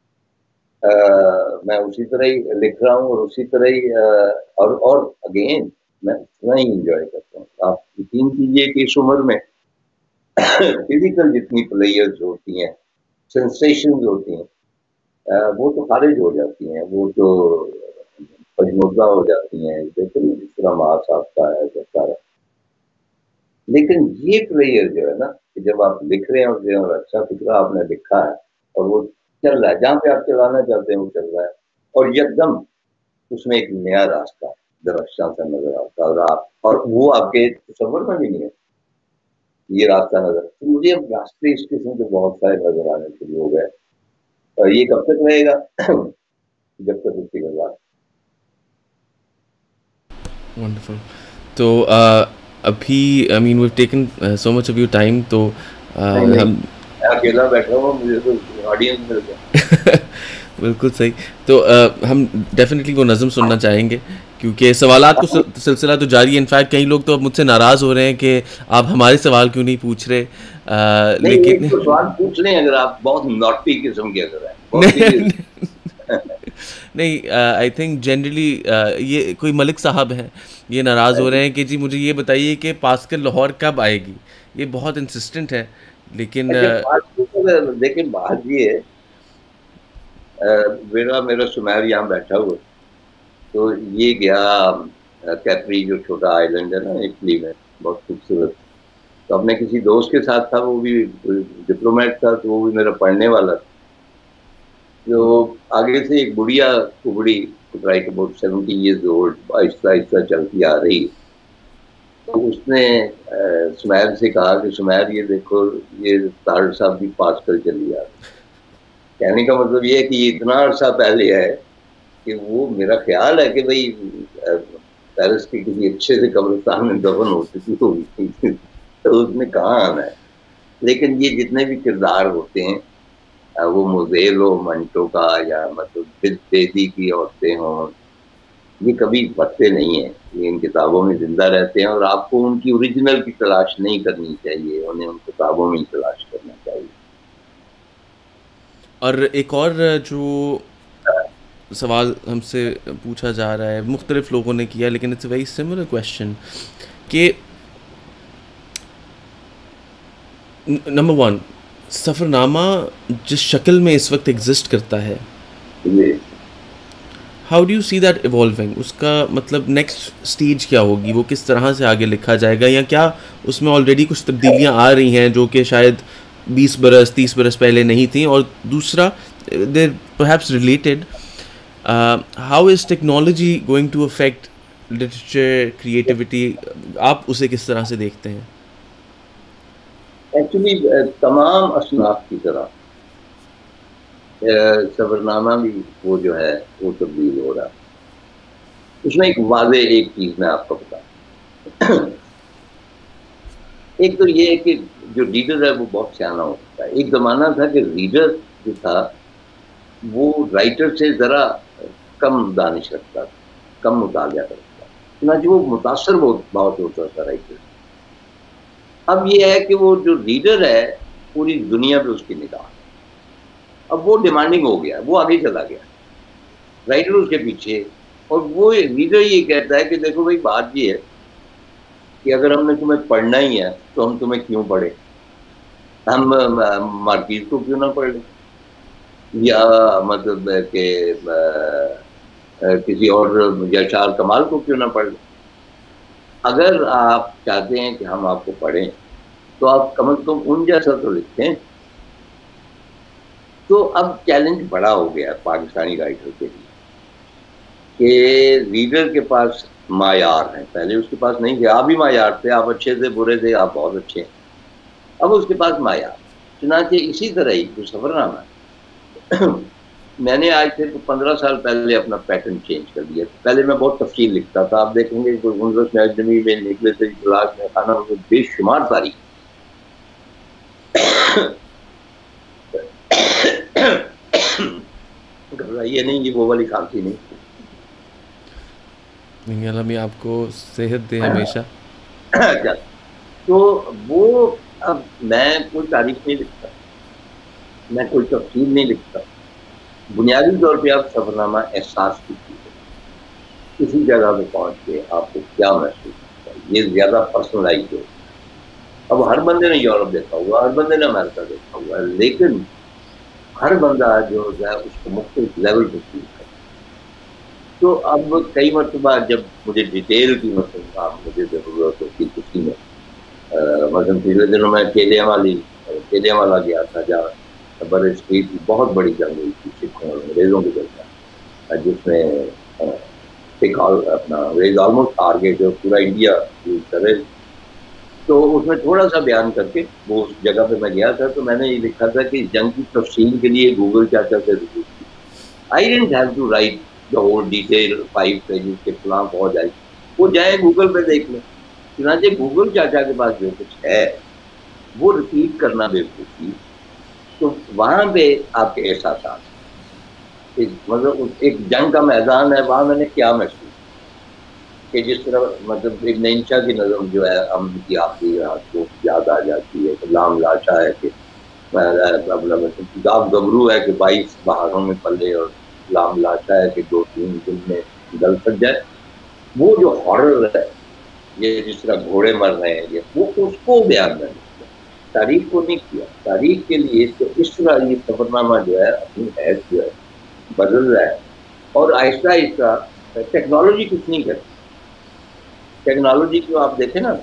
میں اسی طرح ہی لکھ رہا ہوں، اور اسی طرح ہی اور اگین میں اتنا ہی انجوائے کرتا ہوں. آپ یقین کیجیے کہ اس عمر میں فزیکل جتنی پلیئرز ہوتی ہیں، سینسیشنز ہوتی ہیں، وہ تو خارج ہو جاتی ہیں، وہ تو پجموزہ ہو جاتی ہیں، جیسے جس طرح ماں صاحب کا ہے سارا. لیکن یہ پلیئر جو ہے نا کہ جب آپ لکھ رہے ہیں اور اچھا فکرہ آپ نے لکھا ہے اور وہ چل رہا ہے، جہاں پہ آپ چلانا چاہتے ہیں وہ چل رہا ہے، اور یکدم اس میں ایک نیا راستہ درخشاں سے نظر آتا ہے، اور وہ آپ کے تصور میں بھی نہیں ہے یہ راستہ نظر. مجھے اب راستے اس قسم کے بہت سارے نظر آنے شروع ہو گئے. اور یہ کب تک رہے گا؟ جب تک اس کی نظر. ونڈرفل. تو ابھی I mean we've taken so much of your time, تو ہم اکیلا بیٹھا ہوں، مجھے تو آڈینس مل گیا. بالکل صحیح. تو ہم ڈیفینیٹلی وہ نظم سننا چاہیں گے، کیونکہ سوالات کو سلسلہ تو جاری ہے. انفیکٹ کئی لوگ تو اب مجھ سے ناراض ہو رہے ہیں کہ آپ ہمارے سوال کیوں نہیں پوچھ رہے. لیکن سوال پوچھ لیں اگر آپ بہت نوٹی قسم کے اگر ہیں. نہیں، آئی تھنک جنرلی یہ کوئی ملک صاحب ہیں، یہ ناراض ہو رہے ہیں کہ جی مجھے یہ بتائیے کہ پاسکل لاہور کب آئے گی. یہ بہت انسسٹنٹ ہے. لیکن دیکھیں بات یہ ہے میرا سمیر یہاں بیٹھا ہوا، تو یہ گیا کیپری جو چھوٹا آئی لینڈ ہے نا اٹلی میں، بہت خوبصورت. تو اپنے کسی دوست کے ساتھ تھا، وہ بھی ڈپلومیٹ تھا، تو وہ بھی میرا پڑھنے والا تھا. تو آگے سے ایک بڑھیا کبڑی لائک اباؤٹ 70 years old آہستہ آہستہ چلتی آ رہی. تو اس نے سمیر سے کہا کہ سمیر یہ دیکھو یہ طارق صاحب بھی پاس کر چلی آ رہی. کہنے کا مطلب یہ ہے کہ یہ اتنا عرصہ پہلے ہے کہ وہ میرا خیال ہے کہ بھائی پیرس کے کسی اچھے سے قبرستان میں دفن ہو چکی ہوگی. تو اس نے کہاں آنا ہے. لیکن یہ جتنے بھی کردار ہوتے ہیں، وہ موزیل ہو منٹو کا یا مطلب بیدی کی عورتیں ہوں، یہ کبھی مرتے نہیں ہیں، یہ ان کتابوں میں زندہ رہتے ہیں. اور آپ کو ان کی اوریجنل کی تلاش نہیں کرنی چاہیے، انہیں ان کتابوں میں ہی تلاش کرنا چاہیے. اور ایک اور جو سوال ہم سے پوچھا جا رہا ہے، مختلف لوگوں نے کیا، لیکن it's a very similar question کہ نمبر ون، سفر نامہ جس شکل میں اس وقت ایگزسٹ کرتا ہے، how do you see that evolving? اس کا مطلب نیکسٹ اسٹیج کیا ہوگی؟ وہ کس طرح سے آگے لکھا جائے گا؟ یا کیا اس میں آلریڈی کچھ تبدیلیاں آ رہی ہیں جو کہ شاید 20 برس 30 برس پہلے نہیں تھیں؟ اور دوسرا، there perhaps related, how is technology going to affect literature creativity? آپ اسے کس طرح سے دیکھتے ہیں؟ ایکچولی تمام اصناف کی طرح سفر نامہ بھی وہ جو ہے وہ تبدیل ہو رہا ہے. اس میں ایک واضح ایک چیز میں آپ کو بتاؤں. ایک تو یہ ہے کہ جو ریڈر ہے وہ بہت سیانا ہوتا ہے. ایک زمانہ تھا کہ ریڈر جو تھا وہ رائٹر سے ذرا کم دانش رکھتا تھا، کم مطالعہ کرتا تھا، چنانچہ وہ متاثر بہت ہوتا تھا رائٹر. اب یہ ہے کہ وہ جو ریڈر ہے پوری دنیا پہ اس کی نگاہ، اب وہ ڈیمانڈنگ ہو گیا، وہ آگے چلا گیا، رائٹر اس کے پیچھے. اور وہ ریڈر یہ کہتا ہے کہ دیکھو بھائی بات یہ ہے کہ اگر ہم نے تمہیں پڑھنا ہی ہے تو ہم تمہیں کیوں پڑھیں، ہم مارکیز کو کیوں نہ پڑھ لیں، یا مطلب کہ کسی اور یا شار کمال کو کیوں نہ پڑھ لیں. اگر آپ چاہتے ہیں کہ ہم آپ کو پڑھیں تو آپ کم از کم ان جیسا تو لکھیں. تو اب چیلنج بڑا ہو گیا پاکستانی رائٹر کے لیے کہ ریڈر کے پاس معیار ہیں. پہلے اس کے پاس نہیں تھے، آپ بھی معیار تھے، آپ اچھے تھے برے تھے، آپ بہت اچھے ہیں. اب اس کے پاس معیار. چنانچہ اسی طرح ہی جو سفر نامہ ہے، میں نے آج سے 15 سال پہلے اپنا پیٹرن چینج کر دیا. پہلے میں بہت تفصیل لکھتا تھا، آپ دیکھیں گے کوئی 19 میں اجنبی میں نکلے تھے کلاس میں کھانا بے شمار تاریخ. گھبرائیے نہیں، یہ وہ والی کھانسی نہیں. اللہ میں آپ کو صحت دے ہمیشہ. تو وہ اب میں کوئی تاریخ نہیں لکھتا، میں کوئی تفصیل نہیں لکھتا. بنیادی طور پہ آپ سفر نامہ احساس کی چیز ہے. کسی جگہ پہ پہنچ کے آپ کو کیا محسوس ہوتا ہے، یہ زیادہ پرسنلائز ہو. اب ہر بندے نے یورپ دیکھا ہوا، ہر بندے نے امریکہ دیکھا ہوا ہے، لیکن ہر بندہ جو ہے اس کو مختلف لیول پہ فیل کرتا. تو اب کئی مرتبہ جب مجھے ڈیٹیل کی مجھے ضرورت ہوتی کسی میں، مثلاً پچھلے دنوں میں کیلیا والا گیا تھا جہاں بر اسٹریٹ کی بہت بڑی جنگ ہوئی تھی سکھوں اور انگریزوں کے درمیان، جس میں سکھ اپنا انگریز آلموسٹ ہار گئے تھے، پورا انڈیا کرے. تو اس میں تھوڑا سا بیان کر کے وہ اس جگہ پہ میں گیا تھا، تو میں نے یہ لکھا تھا کہ جنگ کی تفصیل کے لیے گوگل چاچا سے ضرورت تھی. I didn't have to write the whole detail 5 pages کے فلاں پہنچ جائے، وہ جائیں گوگل پہ دیکھ لیں. چنانچہ گوگل چاچا کے پاس جو کچھ ہے وہ ریپیٹ کرنا بیوقوفی. تو وہاں پہ آپ کے احساسات، مطلب ایک جنگ کا میدان ہے، وہاں میں نے کیا محسوس کہ جس طرح مطلب ابن انشا کی نظم جو ہے ہم کی آخری رات کو یاد آ جاتی ہے، لام لاشا ہے کہ کتاب گبرو ہے کہ 22 بہاروں میں پلے، اور لام لاشا ہے کہ 2-3 دن میں گل سک جائے. وہ جو ہارر ہے، یہ جس طرح گھوڑے مر رہے ہیں، یہ وہ اس کو بیان میں کیا، تاریخ کو نہیں کیا. تاریخ کے لیے تو اس طرح یہ سفر نامہ جو ہے اپنی حیث جو ہے بدل رہا ہے. اور آہستہ آہستہ ٹیکنالوجی کچھ نہیں کرتی. ٹیکنالوجی کو آپ دیکھیں نا,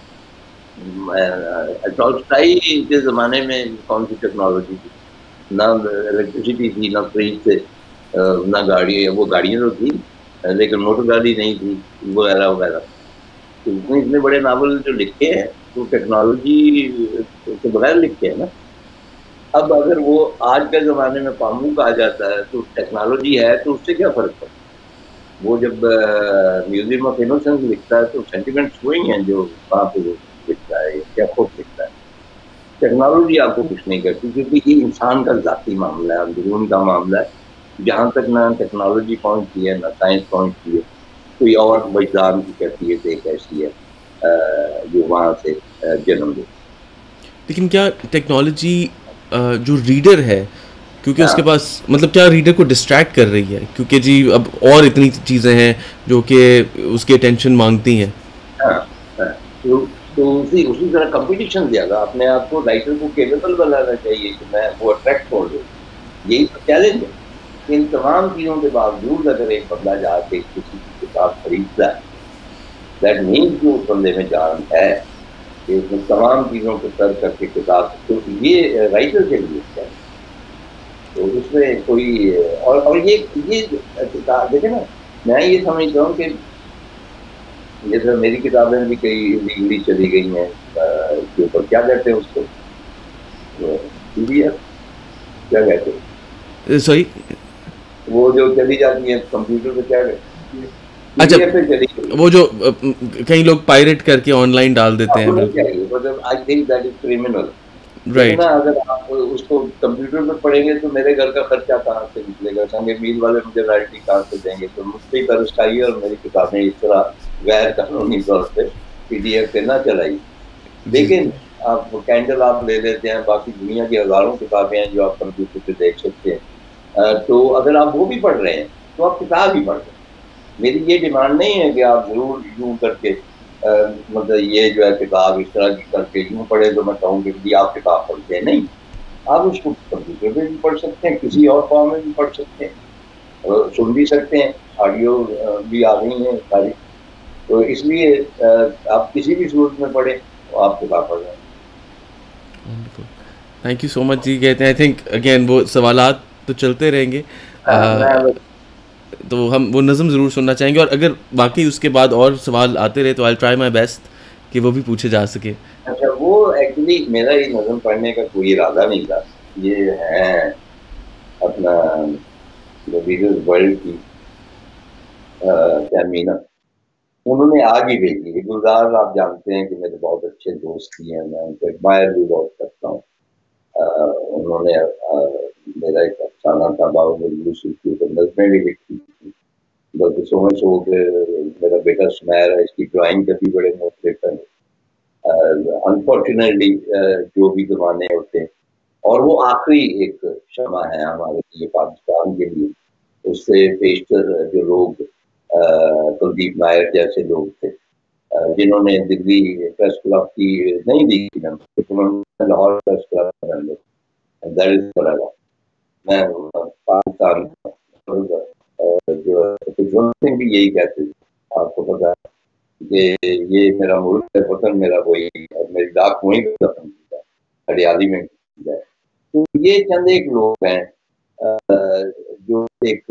ٹالسٹائی کے زمانے میں کون سی ٹیکنالوجی تھی؟ نہ الیکٹریسٹی تھی, نہ فریج تھے, نہ گاڑی. وہ گاڑیاں تو تھی لیکن موٹر گاڑی نہیں تھی وغیرہ وغیرہ. تو اتنے بڑے ناول جو لکھے ہیں تو ٹیکنالوجی کے بغیر لکھے ہیں نا. اب اگر وہ آج کے زمانے میں پامو کہا جاتا ہے تو ٹیکنالوجی ہے تو اس سے کیا فرق پڑتا ہے؟ وہ جب میوزیم آف انوسنس لکھتا ہے تو سینٹیمنٹس وہی ہیں جو وہاں پہ وہ لکھتا ہے یا خود لکھتا ہے. ٹیکنالوجی آپ کو کچھ نہیں کرتی کیونکہ یہ انسان کا ذاتی معاملہ ہے, اندرون کا معاملہ ہے. جہاں تک نہ ٹیکنالوجی پہنچتی ہے نہ سائنس پہنچتی ہے, کوئی اور وجدان کی کیفیت ایک ایسی ہے جو وہاں سے جنم دے. لیکن کیا ٹیکنالوجی جو ریڈر ہے, کیونکہ اس ہاں کے پاس مطلب کیا ریڈر کو ڈسٹریکٹ کر رہی ہے؟ کیونکہ جی اب اور اتنی چیزیں ہیں جو کہ اس کی اٹینشن مانگتی ہیں. ہاں ہاں. تو اسی طرح کمپٹیشن زیادہ. اپنے آپ کو رائٹر کو کیپیبل بنانا چاہیے کہ میں وہ اٹریکٹ کر دوں. یہی تو چیلنج ہے. ان تمام چیزوں کے باوجود اگر ایک بندہ جا کے کسی کی کتاب خریدتا ہے, دیٹ مینس جو اس بندے میں جان ہے کہ اس نے تمام چیزوں کو ترک کر کے کتاب, تو یہ رائٹر کے لیے ہے. تو اس میں کوئی اور یہ کتاب دیکھیں نا, میں یہ سمجھتا ہوں کہ جیسے میری کتابیں بھی کئی لیگلی چلی گئی ہیں اس کے اوپر, کیا کہتے ہیں اس کو, پی ڈی ایف کیا کہتے ہیں, سوری, وہ جو چلی جاتی ہیں کمپیوٹر پہ, کیا کہتے ہیں, پی اچھا ڈی ایف پہ چلی گئی. وہ جو کئی لوگ پائریٹ کر کے آن لائن ڈال دیتے ہیں. ہونا بالکل چاہیے, مطلب I think that is criminal. Right. دیکھنا اگر آپ اس کو کمپیوٹر پہ پڑھیں گے تو میرے گھر کا خرچہ کہاں سے نکلے گا, سنگ-e-meel والے مجھے رائلٹی کہاں سے دیں گے؟ تو مجھ پہ ترس آئیے اور میری کتابیں اس طرح غیر قانونی طور پہ پی ڈی ایف پہ نہ چلائیے. جی لیکن آپ کینڈل آپ لے لیتے ہیں, باقی دنیا کی ہزاروں کتابیں ہیں جو آپ کمپیوٹر پہ دیکھ سکتے ہیں. تو اگر آپ وہ بھی پڑھ رہے ہیں تو آپ کتاب ہی پڑھ رہے ہیں. میری یہ ڈیمانڈ نہیں ہے کہ آپ ضرور یوں کر کے مطلب یہ جو ہے کتاب اس طرح کی کر کے یوں پڑھے تو میں کہوں کہ جی آپ کتاب پڑھتے ہیں. نہیں, آپ اس کو کمپیوٹر پہ بھی پڑھ سکتے ہیں, کسی اور فارم میں بھی پڑھ سکتے ہیں, سن بھی سکتے ہیں, آڈیو بھی آ گئی ہیں ساری. تو اس لیے آپ کسی بھی صورت میں پڑھیں تو آپ کتاب پڑھ رہے ہیں. Thank you so much ji. کہتے ہیں آئی تھنک اگین وہ سوالات تو چلتے رہیں گے, میں تو ہم وہ نظم ضرور سننا چاہیں گے, اور اگر باقی اس کے بعد اور سوال آتے رہے تو آئی ٹرائی مائی بیسٹ کہ وہ بھی پوچھے جا سکے. اچھا, وہ ایکچولی میرا یہ نظم پڑھنے کا کوئی ارادہ نہیں تھا. یہ ہے اپنا ریڈرز ورلڈ کی مینا, انہوں نے آج ہی بھیجی. گلزار آپ جانتے ہیں کہ میرے بہت اچھے دوست ہی ہیں, میں ان کو ایڈمائر بھی بہت کرتا ہوں. انہوں نے میرا ایک افسانہ تھا باہوبلی یوسف کی نظمیں بھی لکھی تھی, بلکہ سو مچ ہو کہ میرا بیٹا سمیر ہے, اس کی ڈرائنگ کا بھی بڑے موٹیویٹ ہے. انفارچونیٹلی جو بھی زمانے ہوتے ہیں, اور وہ آخری ایک شمع ہے ہمارے لیے پاکستان کے لیے. اس سے بیشتر جو لوگ کلدیپ نائر جیسے لوگ تھے جنہوں نے دلی پریس کلب کی نہیں دی تھی, لاہور پریس کلب میں پاکستان جو بھی یہی کہتے تھے, آپ کو پتا کہ یہ میرا ملک ہے, وطن میرا وہی, اور میری ڈاک وہیں پہ دفن کی جائے, ہریالی میں کی جائے. تو یہ چند ایک لوگ ہیں جو ایک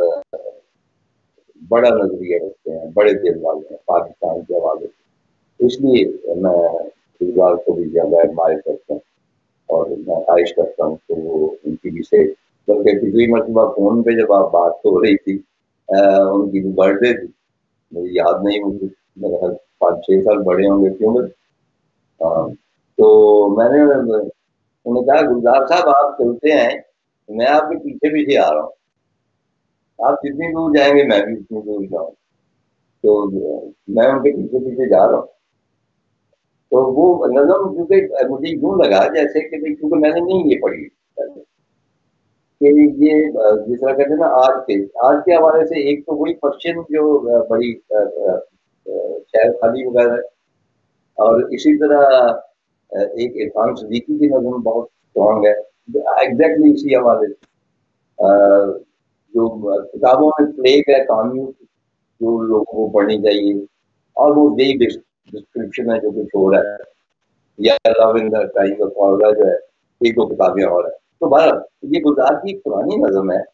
بڑا نظریہ رکھتے ہیں, بڑے دل والے ہیں پاکستان کے حوالے سے. اس لیے میں گلزار کو بھی زیادہ ایڈمائر کرتا ہوں اور میں خواہش کرتا ہوں کہ وہ ان کی بھی سے, بلکہ پچھلی مرتبہ فون پہ جب آپ بات ہو رہی تھی ان کی برتھ ڈے تھی, مجھے یاد نہیں, مجھے میرے خیال 5-6 سال بڑے ہوں گے کیوں. تو میں نے انہیں کہا گلزار صاحب آپ چلتے ہیں, میں آپ کے پیچھے پیچھے آ رہا ہوں, آپ جتنی دور جائیں گے میں بھی اتنی دور جاؤں. تو میں ان کے پیچھے پیچھے جا رہا ہوں. تو وہ نظم کیونکہ مجھے یوں لگا جیسے کہ کیونکہ میں نے نہیں یہ پڑھی کہ یہ جس طرح کہتے ہیں نا آج کے حوالے سے, ایک تو وہی پرشین جو بڑی شہر خالی وغیرہ ہے, اور اسی طرح ایک عرفان صدیقی کی نظم بہت اسٹرانگ ہے ایگزیکٹلی اسی حوالے سے. जो किताबों में प्लेग है कहानियों जो लोगों को पढ़नी चाहिए, और वो यही डिस्क्रिप्शन है जो कुछ हो रहा है, या love in the time of फॉरगा जो है, एक दो किताबें और है। तो भारत ये गुजरात की पुरानी नज़म है,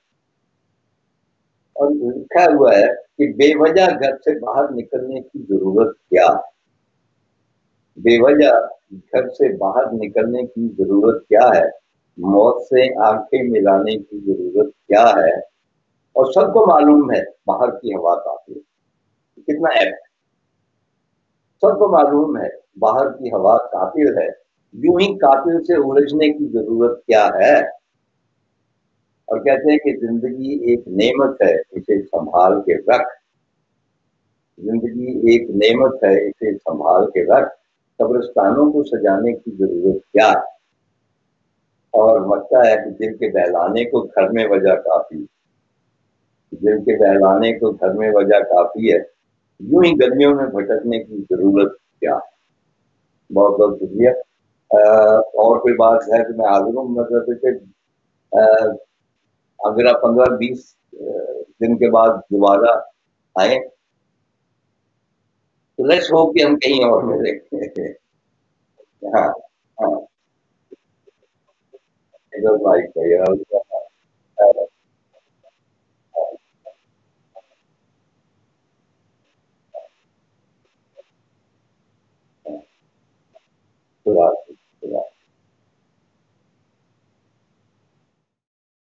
और लिखा हुआ है कि बेवजह घर से बाहर निकलने की जरूरत क्या है। बेवजह घर से बाहर निकलने की जरूरत क्या है, मौत से आंखें मिलाने की जरूरत क्या है, और सबको मालूम है बाहर की हवा काफिर। कितना ऐप, सबको मालूम है बाहर की हवा काफिर है, यूं ही काफिर से उलझने की जरूरत क्या है। और कहते हैं कि जिंदगी एक नेमत है, इसे संभाल के रख। जिंदगी एक नेमत है, इसे संभाल के रख। कब्रिस्तानों को सजाने की जरूरत क्या है। और लगता है कि दिल के बहलाने को घर में वजह काफी, दिल के बहलाने को घर में वजह काफी है, यूं ही गर्मियों में भटकने की जरूरत क्या है। बहुत बहुत शुक्रिया। और कोई बात है तो मैं हाजिर हूँ, मतलब कि अगर आप 15-20 दिन के बाद दोबारा आए तो लेट्स होप कि हम कहीं और मिलेंगे। हाँ हाँ, लाइक